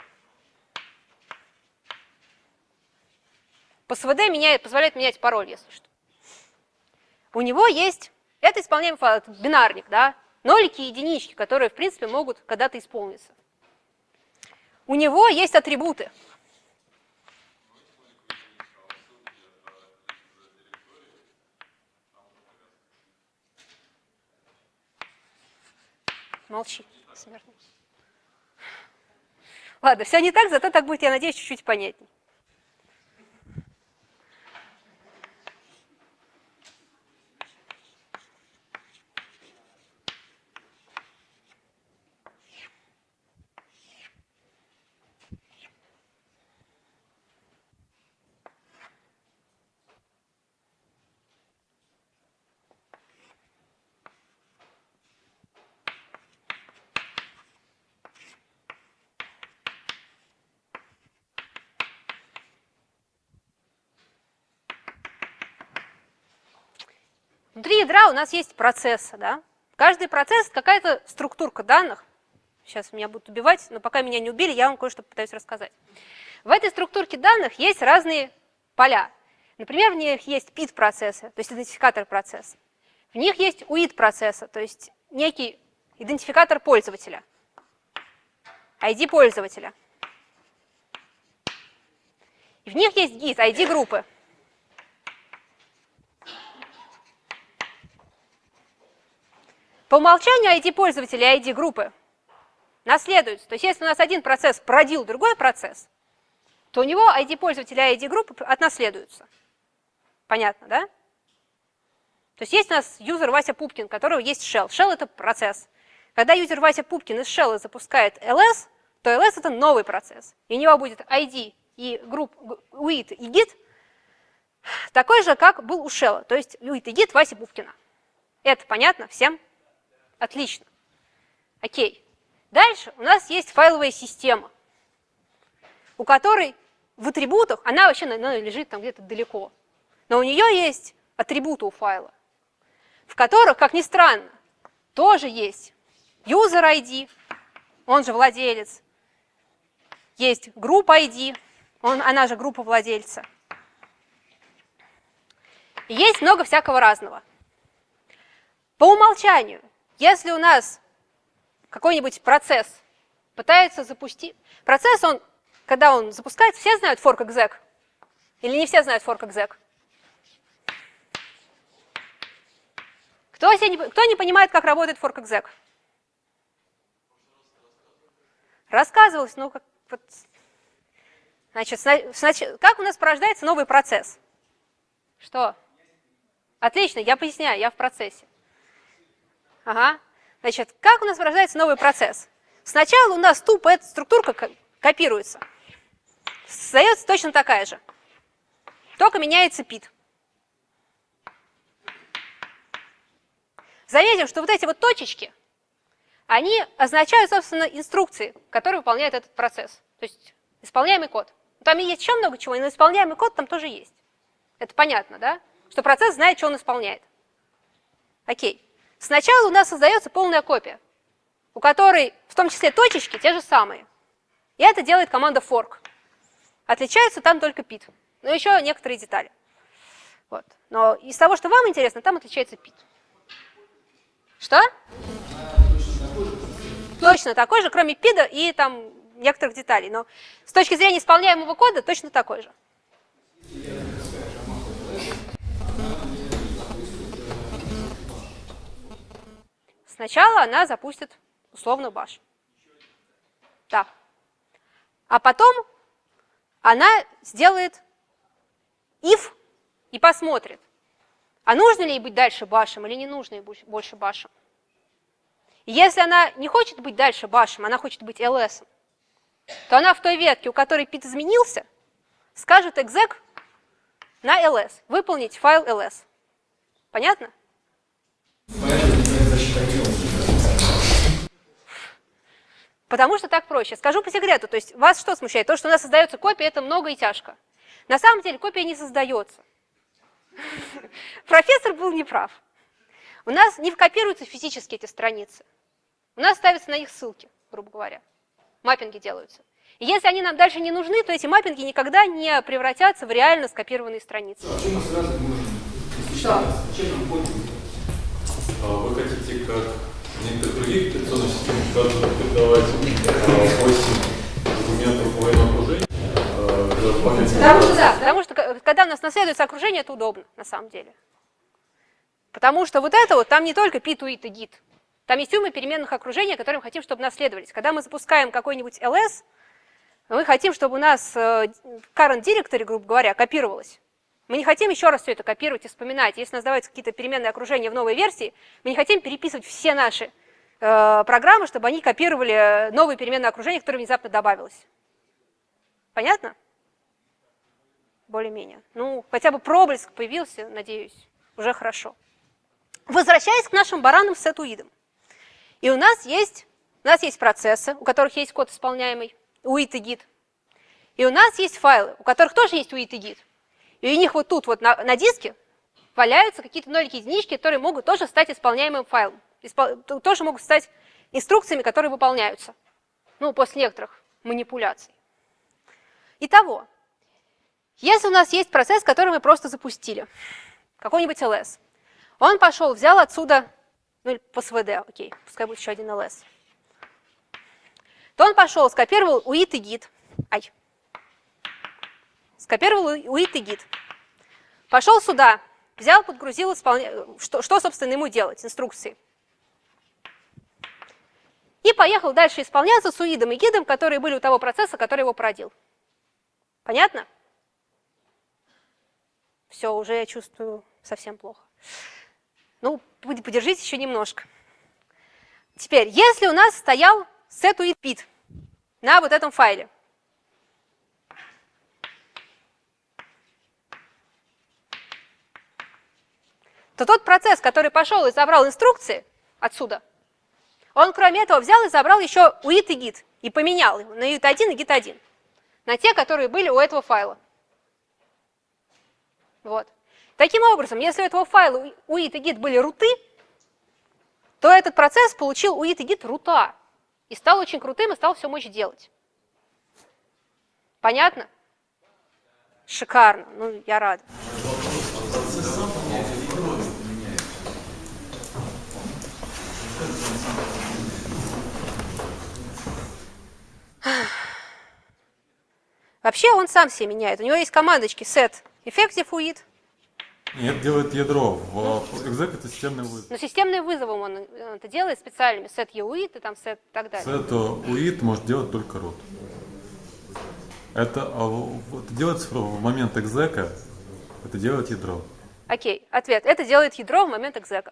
По СВД позволяет менять пароль, если что. У него есть, это исполняемый файл, это бинарник, да, нолики и единички, которые, в принципе, могут когда-то исполниться. У него есть атрибуты. Молчи, смертный. Ладно, все не так, зато так будет, я надеюсь, чуть-чуть понятней. Внутри ядра у нас есть процессы, да? Каждый процесс — какая-то структурка данных. Сейчас меня будут убивать, но пока меня не убили, я вам кое-что пытаюсь рассказать. В этой структурке данных есть разные поля. Например, в них есть PID процессы, то есть идентификатор процесса. В них есть UID процесса, то есть некий идентификатор пользователя, ID пользователя. И в них есть GIT, ID группы. По умолчанию ID пользователя и ID группы наследуются. То есть если у нас один процесс породил другой процесс, то у него ID пользователя и ID группы отнаследуются. Понятно, да? То есть есть у нас юзер Вася Пупкин, у которого есть shell. Shell — это процесс. Когда юзер Вася Пупкин из shell запускает ls, то ls — это новый процесс. И у него будет ID и групп UID и GIT, такой же, как был у Shell, то есть UIT и GIT Васи Бубкина. Это понятно всем? Отлично. Окей. Дальше у нас есть файловая система, у которой в атрибутах, она вообще лежит там где-то далеко, но у нее есть атрибуты у файла, в которых, как ни странно, тоже есть user ID, он же владелец, есть group ID, она же группа владельца. И есть много всякого разного. По умолчанию, если у нас какой-нибудь процесс пытается запустить... Процесс, когда он запускается, все знают fork exec? Или не все знают fork exec? Кто не понимает, как работает fork exec? Рассказывалось, ну, вот, значит, как у нас порождается новый процесс? Что? Отлично, я поясняю, я в процессе. Ага. Значит, как у нас порождается новый процесс? Сначала у нас тупо эта структурка копируется. Создается точно такая же. Только меняется пит. Заметим, что вот эти вот точечки, они означают, собственно, инструкции, которые выполняет этот процесс. То есть исполняемый код. Там есть еще много чего, но исполняемый код там тоже есть. Это понятно, да? Что процесс знает, что он исполняет. Окей. Сначала у нас создается полная копия, у которой в том числе точечки те же самые. И это делает команда fork. Отличаются там только pit. Но еще некоторые детали. Вот. Но из того, что вам интересно, там отличается pit. Что? Точно такой же, кроме пида и там некоторых деталей. Но с точки зрения исполняемого кода точно такой же. Сначала она запустит условно баш. Да. А потом она сделает if и посмотрит, а нужно ли ей быть дальше башем или не нужно ей больше башем. И если она не хочет быть дальше башем, она хочет быть ls, то она в той ветке, у которой пит изменился, скажет exec на ls, выполнить файл ls. Понятно? Потому что так проще. Скажу по секрету, то есть вас что смущает? То, что у нас создается копия, это много и тяжко. На самом деле копия не создается. Профессор был неправ. У нас не копируются физически эти страницы. У нас ставятся на них ссылки, грубо говоря. Маппинги делаются. И если они нам дальше не нужны, то эти маппинги никогда не превратятся в реально скопированные страницы. А чем мы сразу можем? Что? Чем нам пользуемся? Вы хотите, как некоторые другие операционные системы, передавать 8 документов в военном окружении? Потому что когда у нас наследуется окружение, это удобно, на самом деле. Потому что вот это вот, там не только pit, UIT и git. Там есть уйма переменных окружений, которые мы хотим, чтобы наследовались. Когда мы запускаем какой-нибудь ls, мы хотим, чтобы у нас current directory, грубо говоря, копировалось. Мы не хотим еще раз все это копировать и вспоминать. Если у нас добавятся какие-то переменные окружения в новой версии, мы не хотим переписывать все наши программы, чтобы они копировали новые переменные окружения, которые внезапно добавилось. Понятно? Более-менее. Ну, хотя бы проблеск появился, надеюсь, уже хорошо. Возвращаясь к нашим баранам с сетуидом. И у нас есть процессы, у которых есть код исполняемый, UIT и GIT. И у нас есть файлы, у которых тоже есть UIT и GIT. И у них вот тут вот на диске валяются какие-то нолики, единички, которые могут тоже стать исполняемым файлом. Тоже могут стать инструкциями, которые выполняются. Ну, после некоторых манипуляций. Итого, если у нас есть процесс, который мы просто запустили, какой-нибудь ls, он пошел, взял отсюда, ну, по СВД, окей, пускай будет еще один ls, то он пошел, скопировал UIT и GIT, скопировал UIT и GIT, пошел сюда, взял, подгрузил, что, собственно, ему делать, инструкции. И поехал дальше исполняться с UID и GIT, которые были у того процесса, который его породил. Понятно? Все, уже я чувствую совсем плохо. Ну, подержите еще немножко. Теперь, если у нас стоял set_UID_pit на вот этом файле, то тот процесс, который пошел и забрал инструкции отсюда, он, кроме этого, взял и забрал еще UID и GIT и поменял его на UID1 и GIT1, на те, которые были у этого файла. Вот. Таким образом, если у этого файла UID и GIT были руты, то этот процесс получил UID и GIT рута и стал очень крутым и стал все мочь делать. Понятно? Шикарно. Ну, я рада. Вообще он сам себе меняет. У него есть командочки set effective UID. Нет, делает ядро. В exec это системный вызов. Но системным вызовом он это делает специальными. Set UID и там set и так далее. Set UID может делать только root. Это делается в момент exec, это делает ядро. Окей, ответ. Это делает ядро в момент экзека.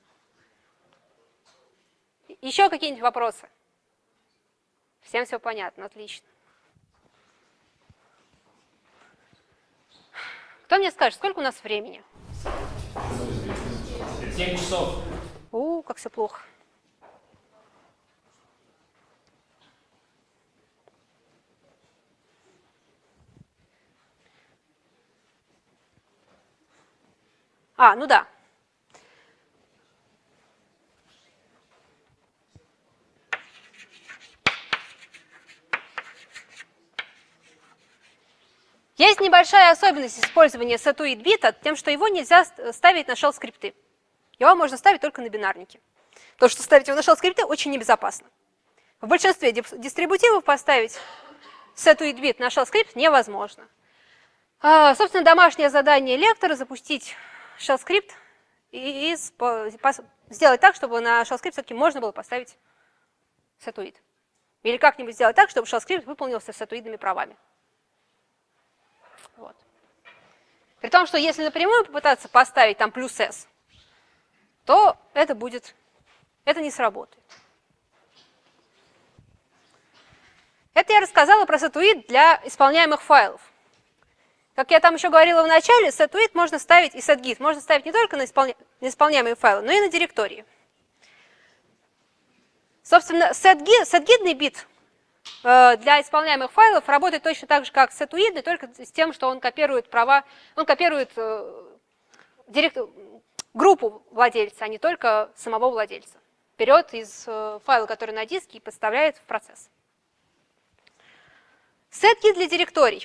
Еще какие-нибудь вопросы? Всем все понятно, отлично. Кто мне скажет, сколько у нас времени? 7 часов. Как все плохо. Ну да. Есть небольшая особенность использования set-UID бита тем, что его нельзя ставить на shell скрипты. Его можно ставить только на бинарнике. То, что ставить его на shell скрипты, очень небезопасно. В большинстве дистрибутивов поставить set-UID бит на shell скрипт невозможно. Собственно, домашнее задание лектора — запустить shell скрипт и сделать так, чтобы на shell скрипт все-таки можно было поставить set-UID. Или как-нибудь сделать так, чтобы shell скрипт выполнился с set-UID-ными правами. Вот. При том, что если напрямую попытаться поставить там плюс S, то это не сработает. Это я рассказала про set-UID для исполняемых файлов. Как я там еще говорила в начале, set-UID можно ставить и set-GIT можно ставить не только на исполняемые файлы, но и на директории. Собственно, set-GIT-ный бит для исполняемых файлов работает точно так же, как set-UID, только с тем, что он копирует группу владельца, а не только самого владельца. Берет из файла, который на диске, и подставляет в процесс. Set-GIT для директорий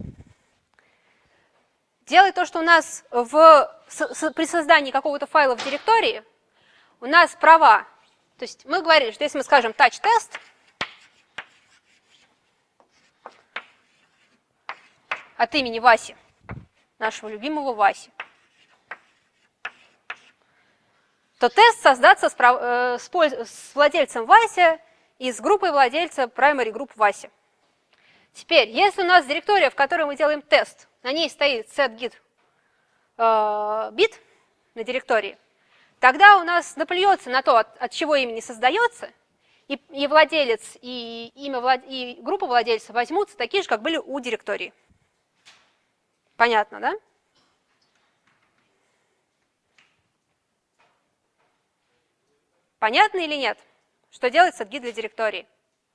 делает то, что у нас при создании какого-то файла в директории у нас права. То есть мы говорили, что если мы скажем touch test от имени Васи, нашего любимого Васи, то тест создаться с владельцем Вася и с группой владельца primary group Васи. Теперь, если у нас директория, в которой мы делаем тест, на ней стоит set-git бит на директории, тогда у нас наплюется на то, от чего имени создается, и владелец, и группа владельца возьмутся такие же, как были у директории. Понятно, да? Понятно или нет? Что делает set-git для директории?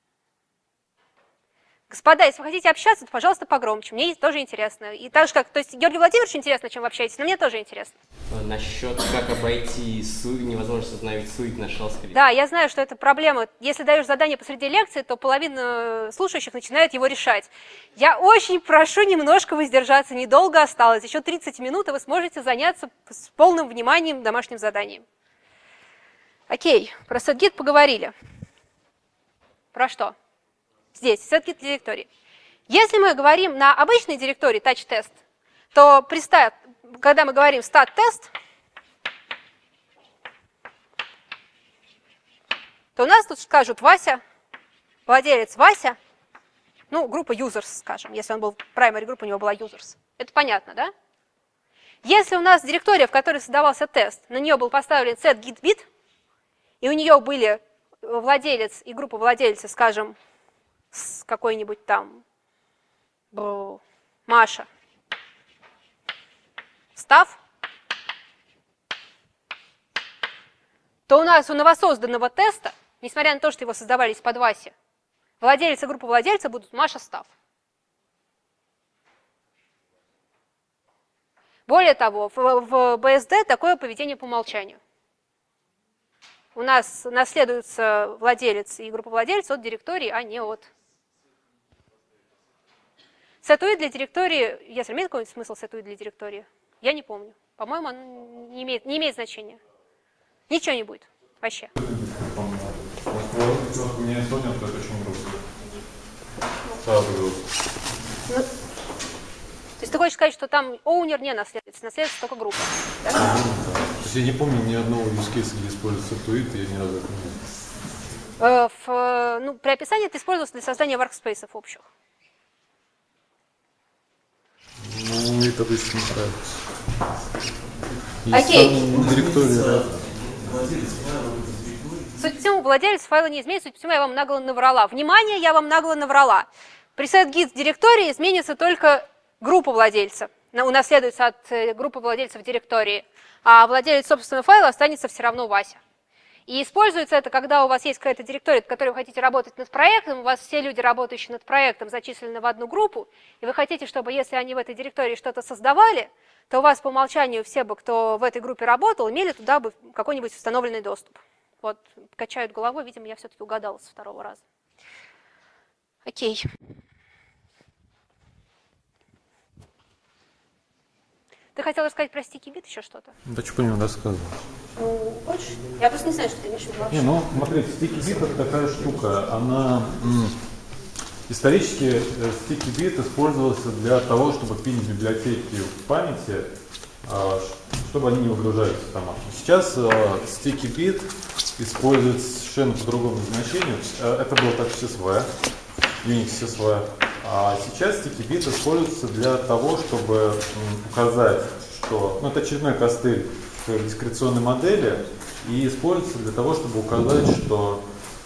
Господа, если вы хотите общаться, то, пожалуйста, погромче. Мне тоже интересно. И так же, как, то есть, Георгий Владимирович интересно, чем вы общаетесь, но мне тоже интересно. Насчет, как обойти невозможность установить сует на shell скрипт. Да, я знаю, что это проблема. Если даешь задание посреди лекции, то половина слушающих начинает его решать. Я очень прошу немножко воздержаться, недолго осталось. Еще 30 минут, и вы сможете заняться с полным вниманием домашним заданием. Окей, про set-git поговорили. Про что? Здесь, set-git директории. Если мы говорим на обычной директории touch-test, то когда мы говорим stat-test, то у нас тут скажут Вася, владелец Вася, ну, группа users, скажем, если он был primary group, у него была users. Это понятно, да? Если у нас директория, в которой создавался тест, на нее был поставлен set-git bit, и у нее были владелец и группа владельцев, скажем, с какой-нибудь там Маша, став, то у нас у новосозданного теста, несмотря на то, что его создавали из-под Васи, владелец и группа владельца будут Маша Став. Более того, в БСД такое поведение по умолчанию. У нас наследуется владелец и группа владельцев от директории, а не от... Сетуид для директории, если имеет какой-нибудь смысл сетуид для директории? Я не помню. По-моему, он не имеет значения. Ничего не будет. Вообще. У меня Соня, то это очень грустно. Сразу грустно. Ну, то есть ты хочешь сказать, что там оунер не наследуется, наследуется только группа? Да? То есть я не помню ни одного use case, где используется Satuit, и я ни разу это не видел. При описании это используется для создания workspace'ов общих. Ну, это обычно не нравится. Окей. Директория, да. Суть по всему, владелец файла не изменится, суть по всему, я вам нагло наврала. Внимание, я вам нагло наврала. При setGit директории изменится только группа владельца, унаследуется от группы владельцев директории, а владелец собственного файла останется все равно Вася. И используется это, когда у вас есть какая-то директория, в которой вы хотите работать над проектом, у вас все люди, работающие над проектом, зачислены в одну группу, и вы хотите, чтобы если они в этой директории что-то создавали, то у вас по умолчанию все бы, кто в этой группе работал, имели туда бы какой-нибудь установленный доступ. Вот, качают головой, видимо, я все-таки угадала со второго раза. Окей. Ты хотел рассказать про StickyBit еще что-то? Да что по нему рассказывать? Ну, хочешь? Я просто не знаю, что ты имеешь в виду вообще. Не, ну, смотрите, StickyBit это такая штука, она... Исторически StickyBit использовался для того, чтобы пилить библиотеки в памяти, чтобы они не выгружались автоматом. Сейчас StickyBit используется совершенно по другому назначению. Это было так в CSV, Unix CSV. А сейчас StickyBit используется для того, чтобы указать, что... Ну, это очередной костыль к дискреционной модели, и используется для того, чтобы указать, что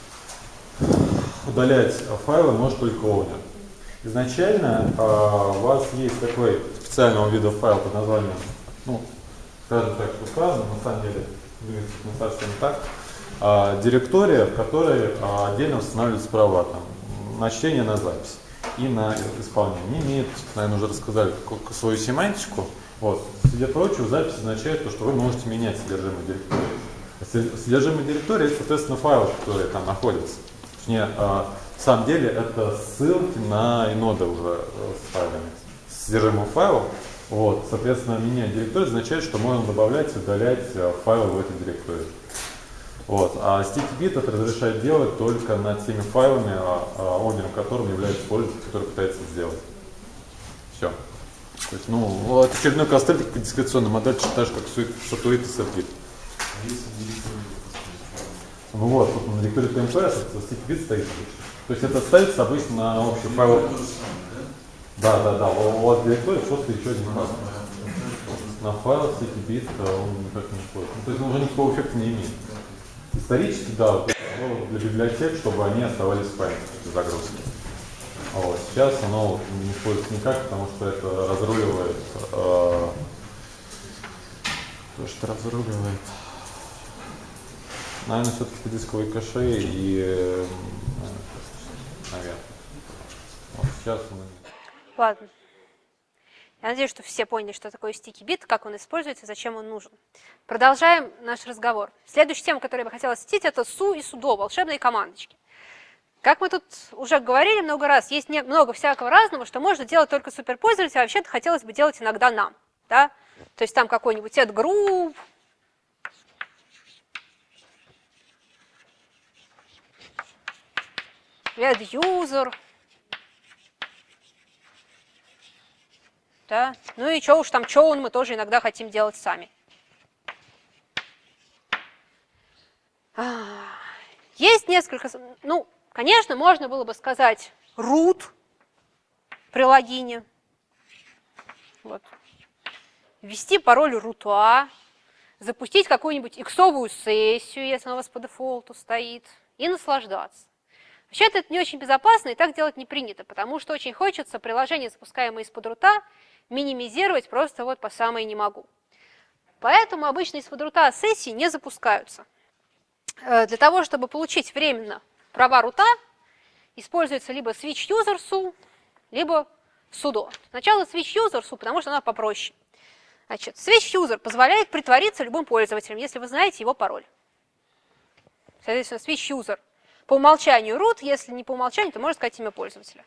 удалять файлы может только оунер. Изначально у вас есть такой специального вида файл под названием, ну, скажем так, что указано, на самом деле, не совсем так, директория, в которой отдельно устанавливаются права там, на чтение, на запись и на исполнение. Они имеют, наверное, уже рассказали свою семантику. Вот. Среди прочего, запись означает то, что вы можете менять содержимое директории. Содержимое директории — это, соответственно, файлы, которые там находятся. Точнее, на самом деле это ссылки на иноды уже с файлами, с содержимым файлов. Вот. Соответственно, менять директорию означает, что можно добавлять и удалять файлы в этой директории. Вот. А StickyBit это разрешает делать только над теми файлами, оунером которым является пользователь, который пытается это сделать. Все. То есть, ну, это очередной костыль, как дискреционная модель, считаешь, как Satuit и setGit. Ну вот, тут на директории PMP StickyBit стоит. То есть это ставится обычно на общий файл. Да. У вас директория просто еще один файл. На файл StickyBit он никак не входит. Ну, то есть он уже никакого эффекта не имеет. Исторически, да, для библиотек, чтобы они оставались в памяти для загрузки. Вот. Сейчас оно не используется никак, потому что это разруливает наверное, все-таки дисковые кэши и наверное. Вот сейчас оно нет. Ладно. Я надеюсь, что все поняли, что такое StickyBit, как он используется, зачем он нужен. Продолжаем наш разговор. Следующая тема, которую я бы хотела осветить, это су и судо, волшебные командочки. Как мы тут уже говорили много раз, есть много всякого разного, что можно делать только суперпользователю, а вообще-то хотелось бы делать иногда нам. Да? То есть там какой-нибудь add-group, add-user. Да? Ну и что уж там, chown мы тоже иногда хотим делать сами. Есть несколько... Ну, конечно, можно было бы сказать root при логине. Вот. Ввести пароль root, запустить какую-нибудь иксовую сессию, если она у вас по дефолту стоит, и наслаждаться. Вообще-то это не очень безопасно, и так делать не принято, потому что очень хочется приложение, запускаемое из-под рута, минимизировать просто вот по самое не могу. Поэтому обычно из-под рута сессии не запускаются. Для того, чтобы получить временно права рута, используется либо switch user su, либо sudo. Сначала switch user su, потому что она попроще. Значит, switch user позволяет притвориться любым пользователем, если вы знаете его пароль. Соответственно, switch user по умолчанию root, если не по умолчанию, то можно сказать имя пользователя.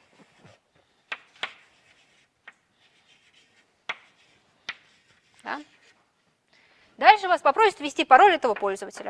Да? Дальше вас попросят ввести пароль этого пользователя.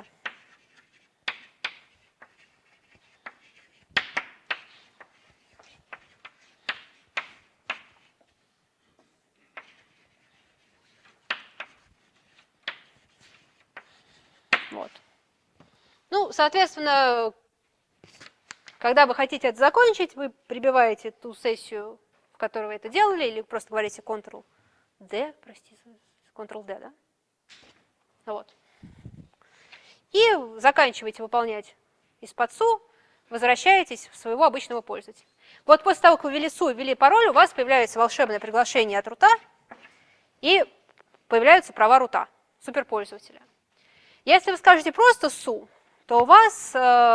Вот. Ну, соответственно, когда вы хотите это закончить, вы прибиваете ту сессию, в которой вы это делали, или просто говорите Ctrl-D, простите, Ctrl-D, да? Вот. И заканчиваете выполнять из-под су, возвращаетесь в своего обычного пользователя. Вот после того, как вы ввели су и ввели пароль, у вас появляется волшебное приглашение от рута, и появляются права рута, суперпользователя. Если вы скажете просто су, то у вас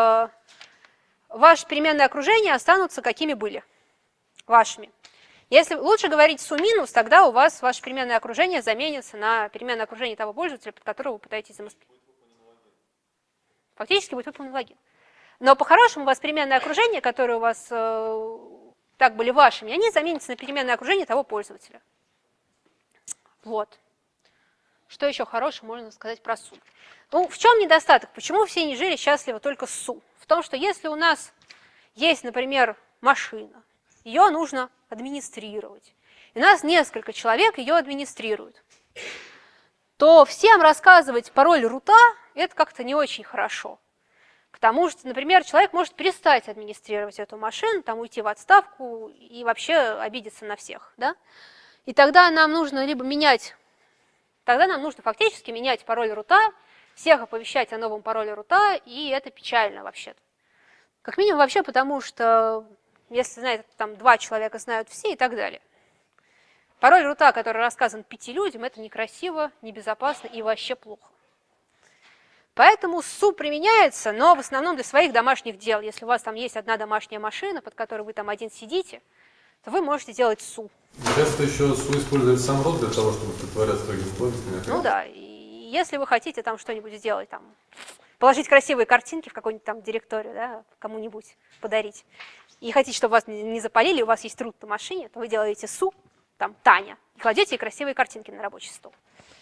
ваши переменные окружения останутся какими были, вашими. Если лучше говорить су минус, тогда у вас ваше переменное окружение заменится на переменное окружение того пользователя, под которого вы пытаетесь замаскировать. Фактически будет выполнен логин. Но по-хорошему у вас переменное окружение, которые у вас так были вашими, они заменятся на переменное окружение того пользователя. Вот. Что еще хорошего можно сказать про су? Ну, в чем недостаток? Почему все не жили счастливо только с су? В том, что если у нас есть, например, машина, ее нужно администрировать, и у нас несколько человек ее администрируют, то всем рассказывать пароль рута – это как-то не очень хорошо. Потому что, например, человек может перестать администрировать эту машину, там, уйти в отставку и вообще обидеться на всех. Да? И тогда нам нужно либо менять, тогда нам нужно фактически менять пароль рута, всех оповещать о новом пароле рута, и это печально вообще-то. Как минимум вообще потому, что если знает, там 2 человека знают все и так далее. Пароль рута, который рассказан 5 людям, это некрасиво, небезопасно и вообще плохо. Поэтому су применяется, но в основном для своих домашних дел. Если у вас там есть одна домашняя машина, под которой вы там один сидите, то вы можете делать су. Часто еще су использует сам рот для того, чтобы притворяться другим пользователем. Ну да, и если вы хотите там что-нибудь сделать, там, положить красивые картинки в какую-нибудь там директорию, да, кому-нибудь подарить, и хотите, чтобы вас не запалили, у вас есть root на машине, то вы делаете су, там, Таня, и кладете красивые картинки на рабочий стол.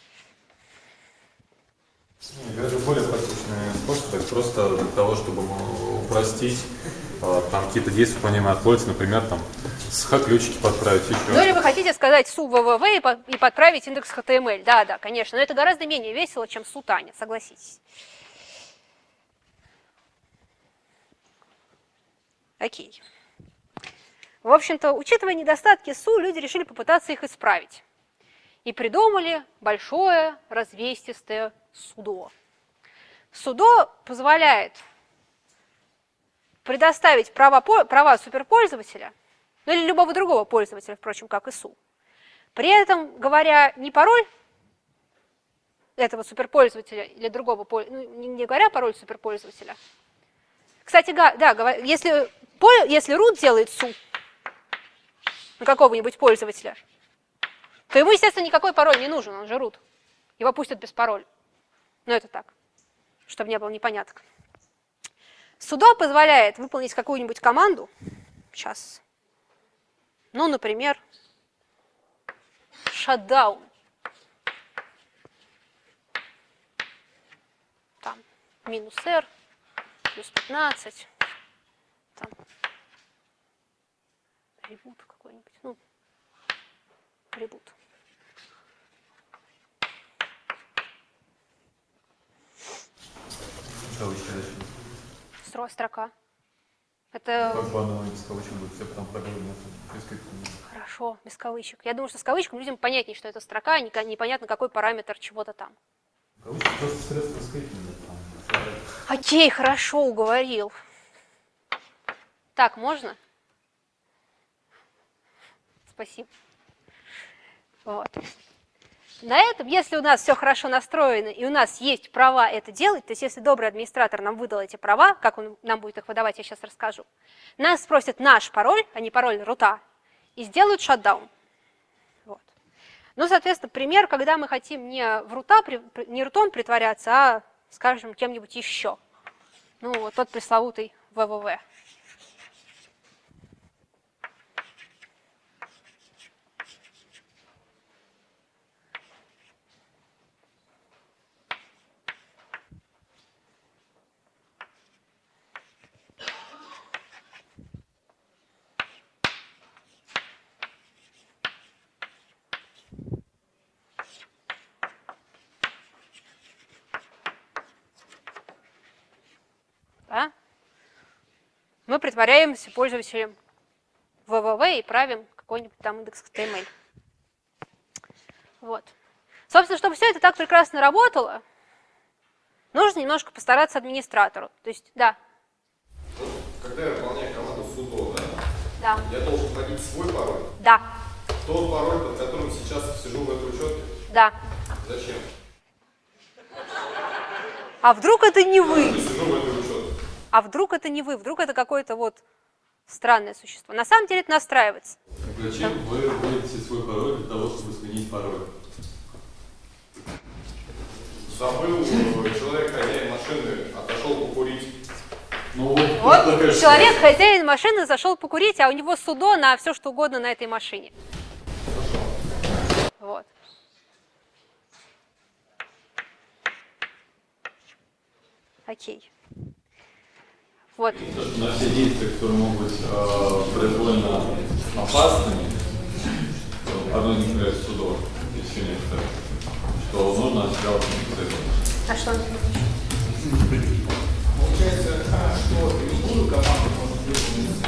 Гораздо более практичный способ, это просто для того, чтобы упростить там какие-то действия, выполняемые от пользователя, например, там, ключики подправить, еще. Ну или вы хотите сказать су www и подправить индекс HTML. Да, конечно, но это гораздо менее весело, чем су Таня, согласитесь. Окей. В общем-то, учитывая недостатки су, люди решили попытаться их исправить. И придумали большое развестистое sudo. Sudo позволяет предоставить права суперпользователя, ну или любого другого пользователя, впрочем, как и су. При этом, говоря не пароль этого суперпользователя или другого пользователя, ну, не говоря пароль суперпользователя. Кстати, да, если root делает су на какого-нибудь пользователя, то ему, естественно, никакой пароль не нужен, он же root. Его пустят без пароля. Но это так, чтобы не было непоняток. Sudo позволяет выполнить какую-нибудь команду. Сейчас. Ну, например, shutdown. Там -r, +15. Там reboot какой-нибудь. Ну, reboot. Строка. Это... Как бы оно без кавычек будет, все потом проговорено. Хорошо, без кавычек. Я думаю, что с кавычками людям понятнее, что это строка, а непонятно, какой параметр чего-то там. Кавычки просто средство скрипинга. Окей, хорошо, уговорил. Так, можно? Спасибо. Вот. На этом, если у нас все хорошо настроено и у нас есть права это делать, то есть если добрый администратор нам выдал эти права, как он нам будет их выдавать, я сейчас расскажу, нас спросят наш пароль, а не пароль рута, и сделают шатдаун. Вот. Ну, соответственно, пример, когда мы хотим не рутом притворяться, а, скажем, кем-нибудь еще. Ну, вот тот пресловутый ВВВ. Да? Мы притворяемся пользователем ВВВ и правим какой-нибудь там индекс HTML. Вот. Собственно, чтобы все это так прекрасно работало, нужно немножко постараться администратору. То есть, да. Когда я выполняю команду sudo, Да. я должен вводить свой пароль? Да. Тот пароль, под которым сейчас сижу в этой учетке? Да. Зачем? А вдруг это не вы? Я сижу в этой учетке. А вдруг это не вы? Вдруг это какое-то вот странное существо? На самом деле это настраивается. Зачем вы вводите свой пароль для того, чтобы сменить пароль? Забыл человек, хозяин машины, отошел покурить. Ну, Вот человек, хозяин машины, зашел покурить, а у него судо на все, что угодно на этой машине. Вот. Окей. Вот. На все действия, которые могут быть произвольно опасными, одно не является судом, еще некоторые, что нужно сделать А что он? Получается, что любую команду можно выполнить.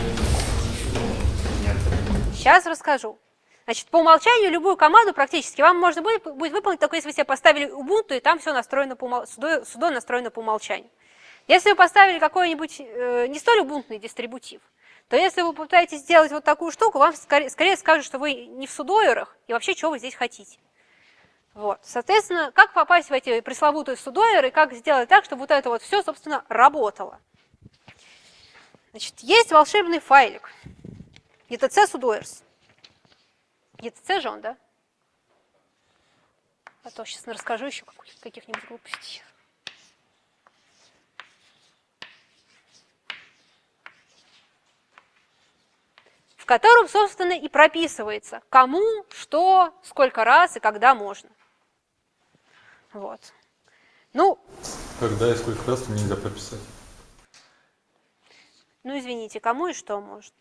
Сейчас расскажу. Значит, по умолчанию любую команду практически вам можно будет выполнить, только если вы себе поставили Ubuntu, и там все настроено судо настроено по умолчанию. Если вы поставили какой-нибудь не столь убунтный дистрибутив, то если вы попытаетесь сделать вот такую штуку, вам скорее скажут, что вы не в судоерах, и вообще, что вы здесь хотите. Вот. Соответственно, как попасть в эти пресловутые судоеры, и как сделать так, чтобы вот это вот все, собственно, работало. Значит, есть волшебный файлик etc sudoers. etc же он, да? А то сейчас расскажу еще каких-нибудь глупостей. В котором, собственно, и прописывается, кому, что, сколько раз и когда можно. Вот. Ну, когда и сколько раз нельзя прописать? ну, извините, кому и что можно.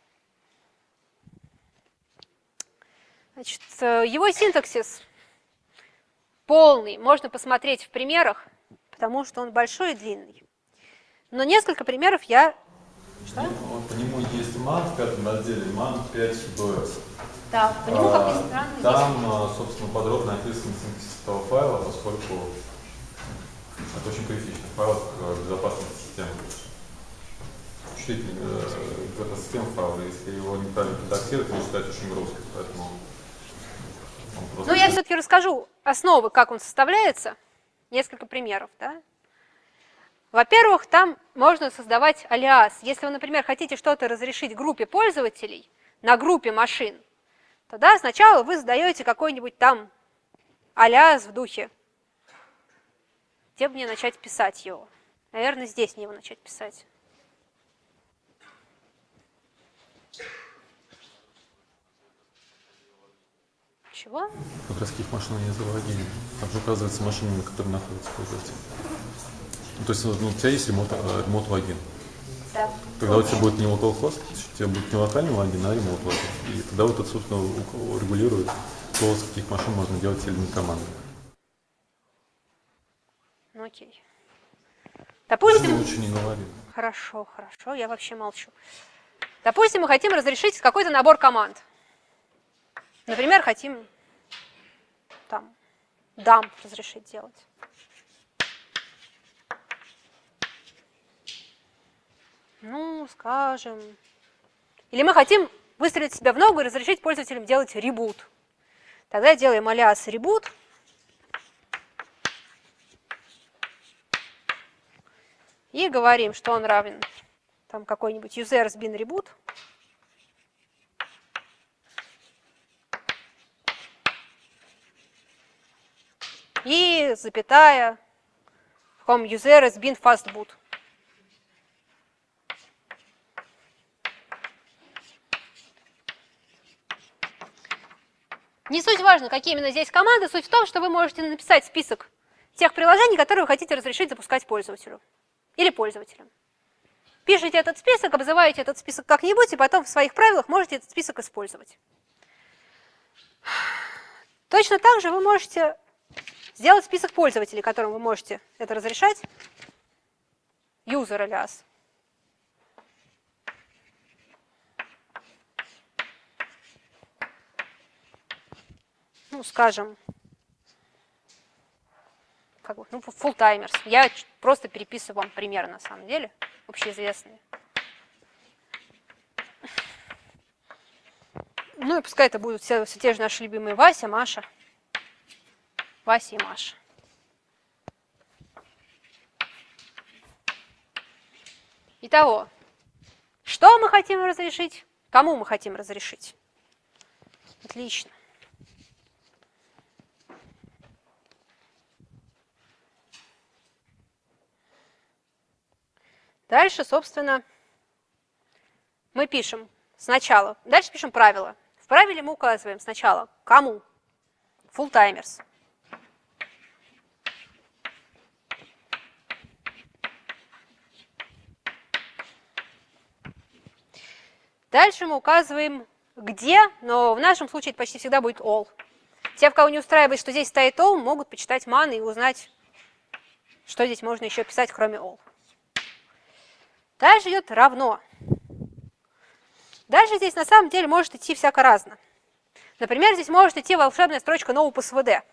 Значит, его синтаксис полный, можно посмотреть в примерах, потому что он большой и длинный. Но несколько примеров я... Что? По нему есть man в пятом разделе, man 5 sudoers. Да, по нему, как ни странно, там, собственно, подробно описан синтаксис этого файла, поскольку это очень критичный файл к безопасности системы. Чувствительный бета-система файла, если его неправильно редактировать, может стать очень грустным, поэтому... Ну, я все-таки расскажу основы, как он составляется, несколько примеров, да? Во-первых, там можно создавать алиас. Если вы, например, хотите что-то разрешить группе пользователей на группе машин, то да, сначала вы задаете какой-нибудь там алиас в духе. Где бы мне начать писать его? Наверное, здесь мне его начать писать. Чего? Как раз таких машин не залогили. Там же указывается машины, на которых находится пользователь. Ну, то есть у тебя есть remote логин. Да. Тогда у тебя будет не localhost, у тебя будет не локальный логин, а remote логин. И тогда вот это, собственно, регулирует то, с каких машин можно делать или не команды. Ну окей. Допустим... Лучше не говори. Хорошо, хорошо, я вообще молчу. Допустим, мы хотим разрешить какой-то набор команд. Например, хотим там dump разрешить делать. Ну, скажем. Или мы хотим выстрелить себя в ногу и разрешить пользователям делать reboot. Тогда делаем алиас reboot И говорим, что он равен там какой-нибудь users bin reboot. И запятая home users bin fastboot. Не суть важно, какие именно здесь команды, суть в том, что вы можете написать список тех приложений, которые вы хотите разрешить запускать пользователю или пользователям. Пишите этот список, обзываете этот список как-нибудь, и потом в своих правилах можете этот список использовать. Точно так же вы можете сделать список пользователей, которым вы можете это разрешать. User alias. Ну, скажем, как бы, full-timers. Я просто переписываю вам примеры, на самом деле, общеизвестные. Ну и пускай это будут все те же наши любимые Вася, Маша. Вася и Маша. Итого, что мы хотим разрешить? Кому мы хотим разрешить? Отлично. Дальше, собственно, мы пишем сначала, дальше пишем правила. В правиле мы указываем сначала кому? Full-timers. Дальше мы указываем где, но в нашем случае это почти всегда будет all. Те, кого не устраивает, что здесь стоит all, могут почитать man и узнать, что здесь можно еще писать, кроме all. Дальше идет равно. Дальше здесь на самом деле может идти всяко разно. Например, здесь может идти волшебная строчка no SVD.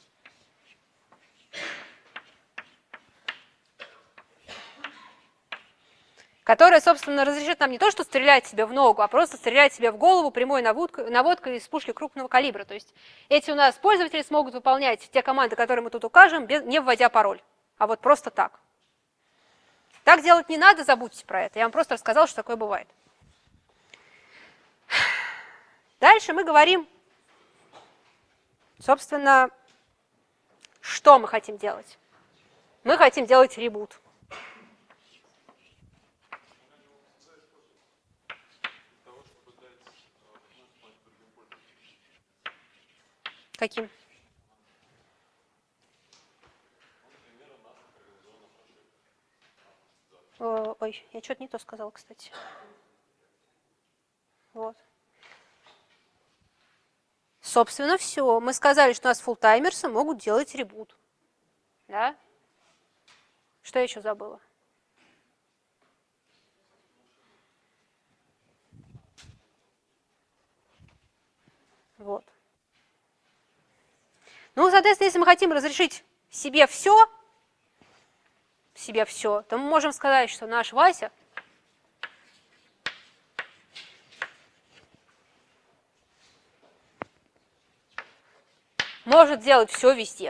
Которая, собственно, разрешит нам не то, что стрелять себе в ногу, а просто стрелять себе в голову прямой наводкой из пушки крупного калибра. То есть эти у нас пользователи смогут выполнять те команды, которые мы тут укажем, не вводя пароль, а вот просто так. Так делать не надо, забудьте про это. Я вам просто рассказал, что такое бывает. Дальше мы говорим, собственно, что мы хотим делать. Мы хотим делать ребут. Каким? Ой, я что-то не то сказала, кстати. Вот. Собственно, все. Мы сказали, что у нас фуллтаймерсы могут делать ребут. Да? Что я еще забыла? Вот. Ну, соответственно, если мы хотим разрешить себе все, то мы можем сказать, что наш Вася может делать все везде.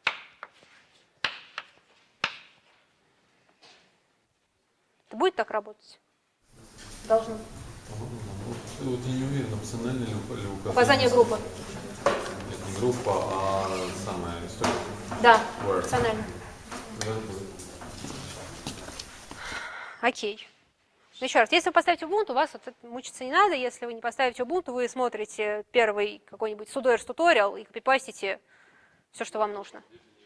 Это будет так работать? Должно. Вот я не уверен, опционально ли указание группы. Нет, не группа, а самая история. Да, опционально. Окей. Ну, еще раз, если вы поставите Ubuntu, у вас мучиться не надо. Если вы не поставите Ubuntu, вы смотрите первый какой-нибудь sudoers туториал и копипастите все, что вам нужно.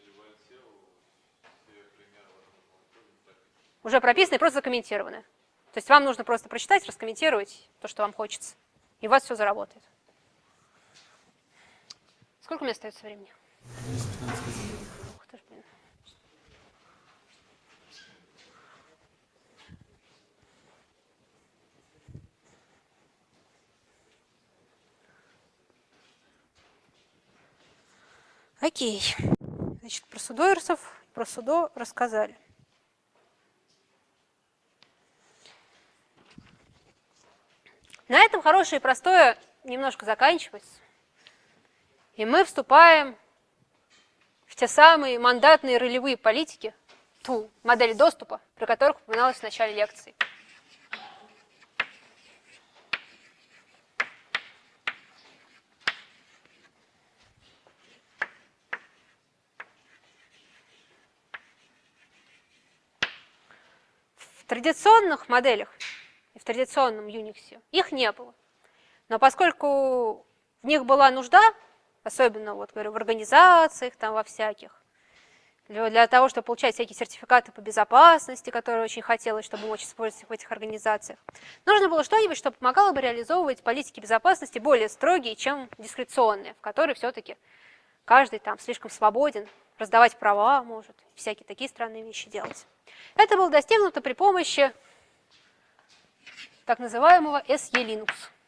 Уже прописано и просто закомментировано. То есть вам нужно просто прочитать, раскомментировать то, что вам хочется. И у вас все заработает. Сколько у меня остается времени? Ух ты ж, блин. Окей. Значит, про судоерсов, про судо рассказали. На этом хорошее и простое немножко заканчивается. И мы вступаем в те самые мандатные ролевые политики, ту модель доступа, про которых упоминалось в начале лекции. В традиционных моделях и в традиционном Unix их не было. Но поскольку в них была нужда, особенно вот, говорю, в организациях, там, во всяких, для того, чтобы получать всякие сертификаты по безопасности, которые очень хотелось, чтобы мочь использовать в этих организациях, нужно было что-нибудь, что помогало бы реализовывать политики безопасности более строгие, чем дискреционные, в которые все-таки каждый там слишком свободен, раздавать права может, всякие такие странные вещи делать. Это было достигнуто при помощи так называемого SE Linux.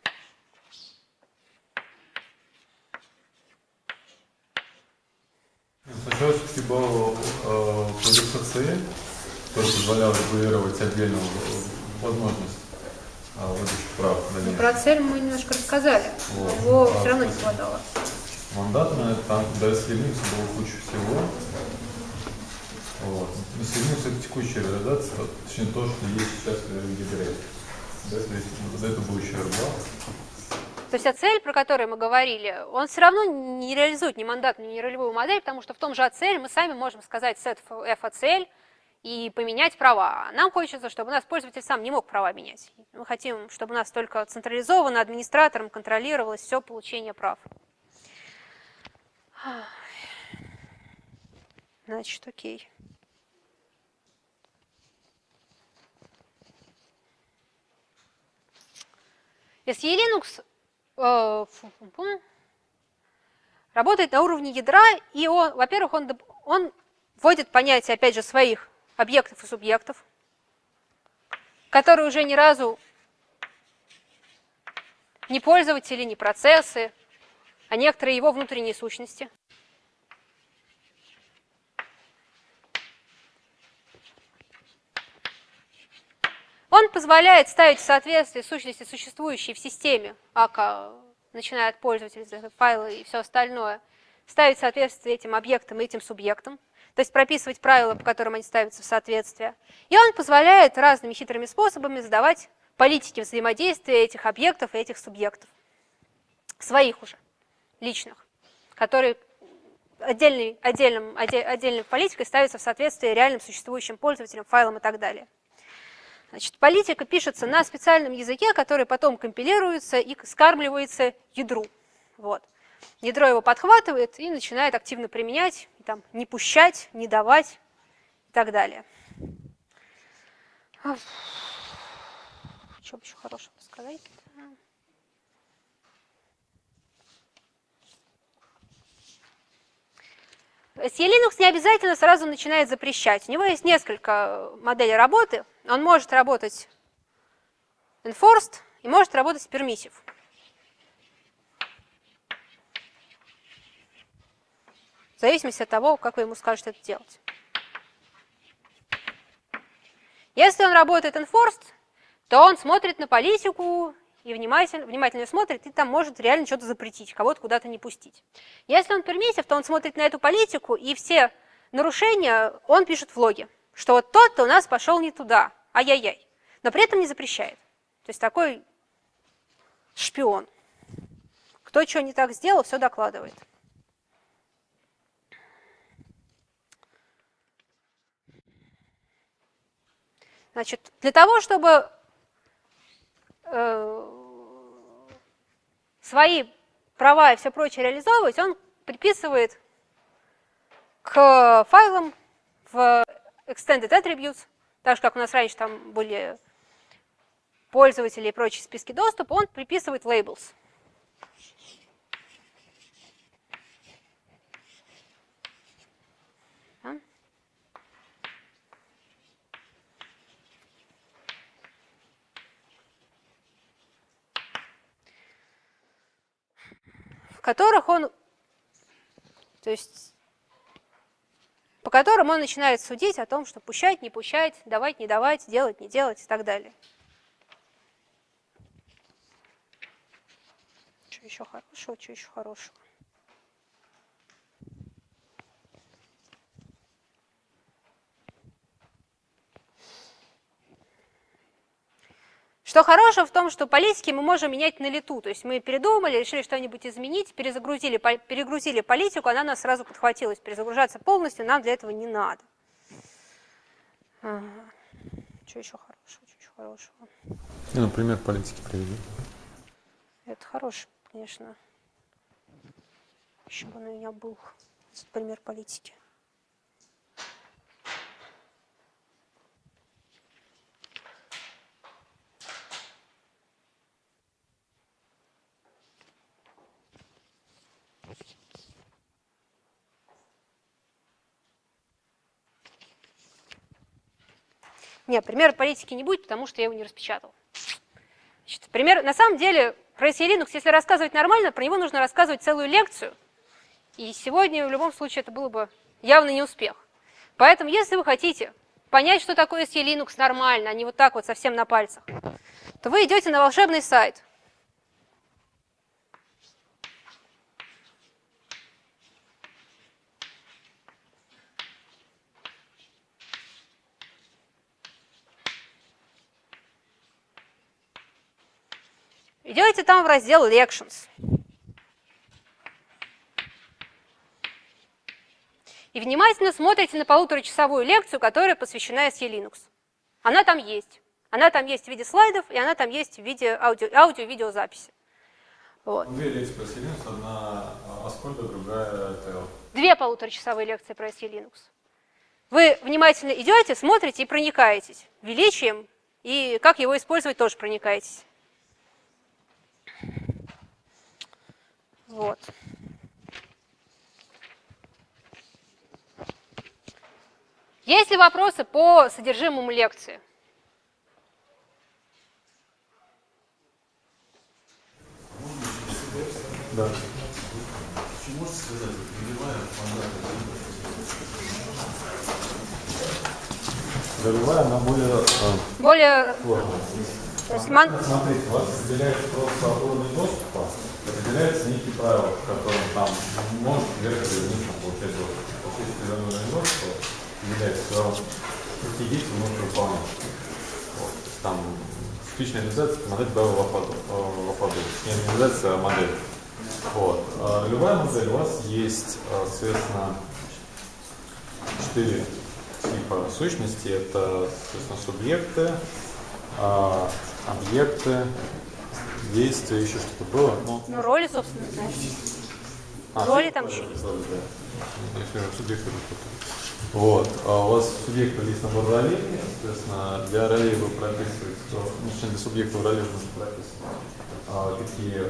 Сначала все-таки был PDCC, который позволял регулировать отдельную возможность выдачи прав на линии. Про цель мы немножко рассказали, Вот. его все равно не хватало. Мандатно, там до SLinux было куча всего. Вот. SLinux это текущая реализация, точнее то, что есть сейчас в ядре. Да, то есть вот это будущая RBAC. То есть ACL, про который мы говорили, он все равно не реализует ни мандатную, ни ролевую модель, потому что в том же ACL мы сами можем сказать set f-ACL и поменять права. Нам хочется, чтобы у нас пользователь сам не мог права менять. Мы хотим, чтобы у нас только централизованно администратором контролировалось все получение прав. Значит, окей. SE Linux работает на уровне ядра, и он, во-первых, он вводит понятие, опять же, своих объектов и субъектов, которые уже ни разу не пользователи, не процессы, а некоторые его внутренние сущности. Он позволяет ставить в соответствие сущности, существующие в системе, начиная от пользователя, файлы и все остальное, ставить в соответствие этим объектам и этим субъектам, то есть прописывать правила, по которым они ставятся в соответствие. И он позволяет разными хитрыми способами задавать политики взаимодействия этих объектов и этих субъектов. Своих уже, личных, которые отдельной политикой ставятся в соответствие реальным существующим пользователям, файлам и так далее. Значит, политика пишется на специальном языке, который потом компилируется и скармливается ядру. Вот. Ядро его подхватывает и начинает активно применять, и, там, не пущать, не давать и так далее. Что бы еще хорошего сказать? SE Linux не обязательно сразу начинает запрещать. У него есть несколько моделей работы. Он может работать enforced и может работать permissive. В зависимости от того, как вы ему скажете это делать. Если он работает enforced, то он смотрит на политику и внимательно смотрит, и там может реально что-то запретить, кого-то куда-то не пустить. Если он permissive, то он смотрит на эту политику, и все нарушения он пишет в логе, что вот тот-то у нас пошел не туда, ай-яй-яй, но при этом не запрещает. То есть такой шпион. Кто что не так сделал, все докладывает. Значит, для того, чтобы свои права и все прочее реализовывать, он приписывает к файлам в Extended Attributes, так же, как у нас раньше там были пользователи и прочие списки доступа, он приписывает labels. Которых он, то есть, по которым он начинает судить о том, что пущать, не пущать, давать, не давать, делать, не делать и так далее. Что еще хорошего, что еще хорошего? Что хорошего в том, что политики мы можем менять на лету. То есть мы передумали, решили что-нибудь изменить, перегрузили политику, она нас сразу подхватилась. Перезагружаться полностью нам для этого не надо. Что еще хорошего? Например, политики приведи. Это хороший, конечно. Еще бы у меня был пример политики. Нет, примера политики не будет, потому что я его не распечатал. Значит, пример, на самом деле, про SE Linux, если рассказывать нормально, про него нужно рассказывать целую лекцию. И сегодня в любом случае это было бы явно не успех. Поэтому, если вы хотите понять, что такое SE Linux нормально, а не вот так вот совсем на пальцах, то вы идете на волшебный сайт. Идете там в раздел Lections. И внимательно смотрите на 1,5-часовую лекцию, которая посвящена SE Linux. Она там есть. Она там есть в виде слайдов, и она там есть в виде аудио-видеозаписи. Вот. Две лекции про SE Linux, одна Аскольда, другая TL. 2 1,5-часовые лекции про SE Linux. Вы внимательно идете, смотрите и проникаетесь величием, и как его использовать, тоже проникаетесь. Вот. Есть ли вопросы по содержимому лекции? Да. Можете сказать, ролевая Ролевая, она Более сложная. Смотрите, у вас определяется просто уровень доступа, определяется некие правила, в котором там может вверх или вниз получать доступ. Вот если определенный уровень доступа определяется, что какие действия можно выполнять. Вот. Там типичная реализация, модель в опаду. Не реализация, а модель. Вот. Ролевая модель, у вас есть, соответственно, 4 типа сущности. Это, соответственно, субъекты, объекты, действия, еще что-то было. Ну, роли, собственно. Роли там еще есть. Субъекты. Вот. У вас субъекты есть набор ролей. Соответственно, для ролей вы прописываете, для субъектов ролей нужно прописывать такие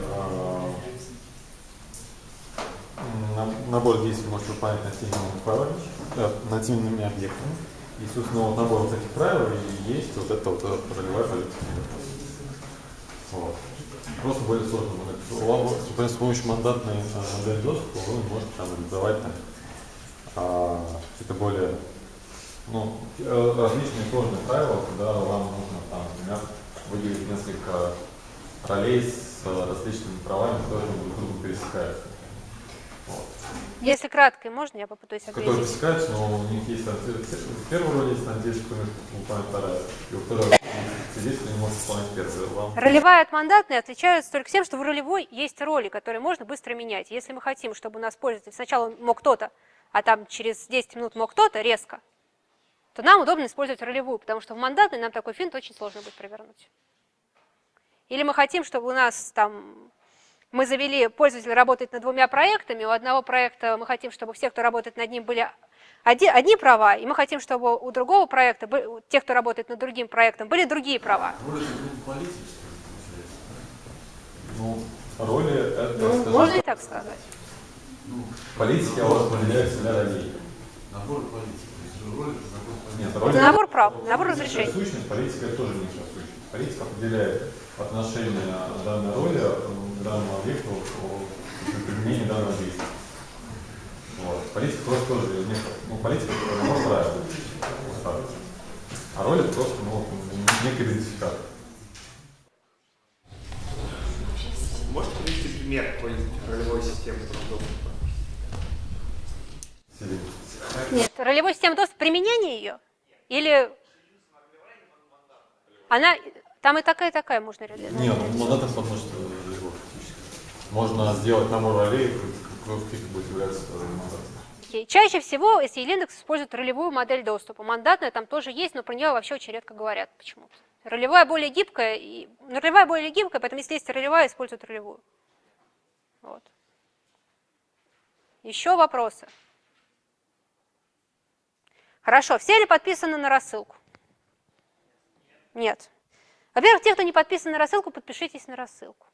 набор действий можете выполнять над теми объектами. И, собственно, вот набор вот этих правил и есть вот эта вот ролевая политика. Вот. Просто более сложно. С помощью мандатной модели доступа вы можете там реализовать какие-то более различные сложные правила, когда вам нужно, там, например, выделить несколько ролей с различными правами, которые друг друга пересекаются. Вот. Если кратко, можно, я попытаюсь ответить. Которые пересекаются, но у них есть первая роль, есть надежда, что выполняет вторая. И у второй действия не может выполнять первую. Ролевая от мандатной отличаются только тем, что в ролевой есть роли, которые можно быстро менять. Если мы хотим, чтобы у нас пользователь сначала мог кто-то, а там через 10 минут мог кто-то резко, то нам удобно использовать ролевую, потому что в мандатной нам такой финт очень сложно будет провернуть. Или мы хотим, чтобы у нас там... Мы завели, пользователь работает над 2 проектами, у одного проекта мы хотим, чтобы все, кто работает над ним, были одни права, и мы хотим, чтобы у другого проекта, тех, кто работает над другим проектом, были другие права. Роли это... Можно и так сказать. Политики у вас появляются для ролей. Набор политики. Нет, Это набор прав, набор разрешений. Сущность, политика это тоже не сущность. Политика определяет отношение данной роли к данному объекту при применении данного действия. Вот. Политика просто тоже политика это набор правил. А роль это просто некий идентификатор. Можете привести пример какой-нибудь ролевой системы доступа? Нет, ролевой система доступа, применение ее? Или она... Там и такая можно реализовать. Не, ну вот это возможность ролевой фактически. Можно сделать набор ролей, каких будет являться ролевой. Чаще всего SELinux использует ролевую модель доступа. Мандатная там тоже есть, но про нее вообще очень редко говорят почему-то. Ролевая более гибкая, поэтому если есть ролевая, используют ролевую. Вот. Еще вопросы? Хорошо, все ли подписаны на рассылку? Нет. Во-первых, те, кто не подписан на рассылку, подпишитесь на рассылку.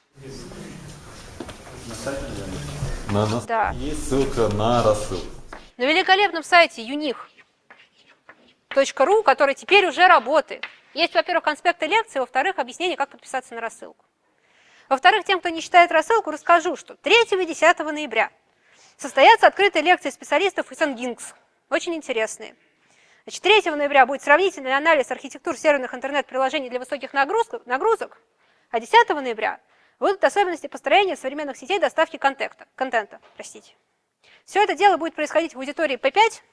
Да. Есть ссылка на рассылку. На великолепном сайте unih.ru, который теперь уже работает. Есть, во-первых, конспекты лекций, во-вторых, объяснение, как подписаться на рассылку. Во-вторых, тем, кто не читает рассылку, расскажу, что 3 и 10 ноября состоятся открытые лекции специалистов из NGINX. Очень интересные. Значит, 3 ноября будет сравнительный анализ архитектур серверных интернет-приложений для высоких нагрузок, а 10 ноября будут особенности построения современных сетей доставки контента. Все это дело будет происходить в аудитории P5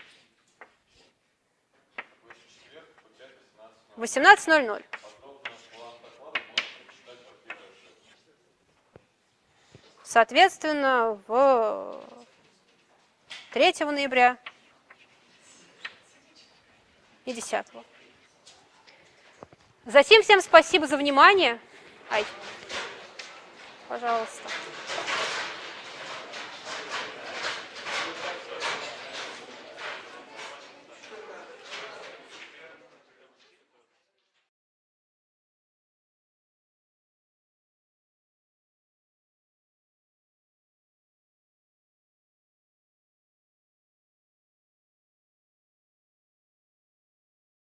в 18:00. Соответственно, в 3 ноября и 10. Затем всем спасибо за внимание. Пожалуйста.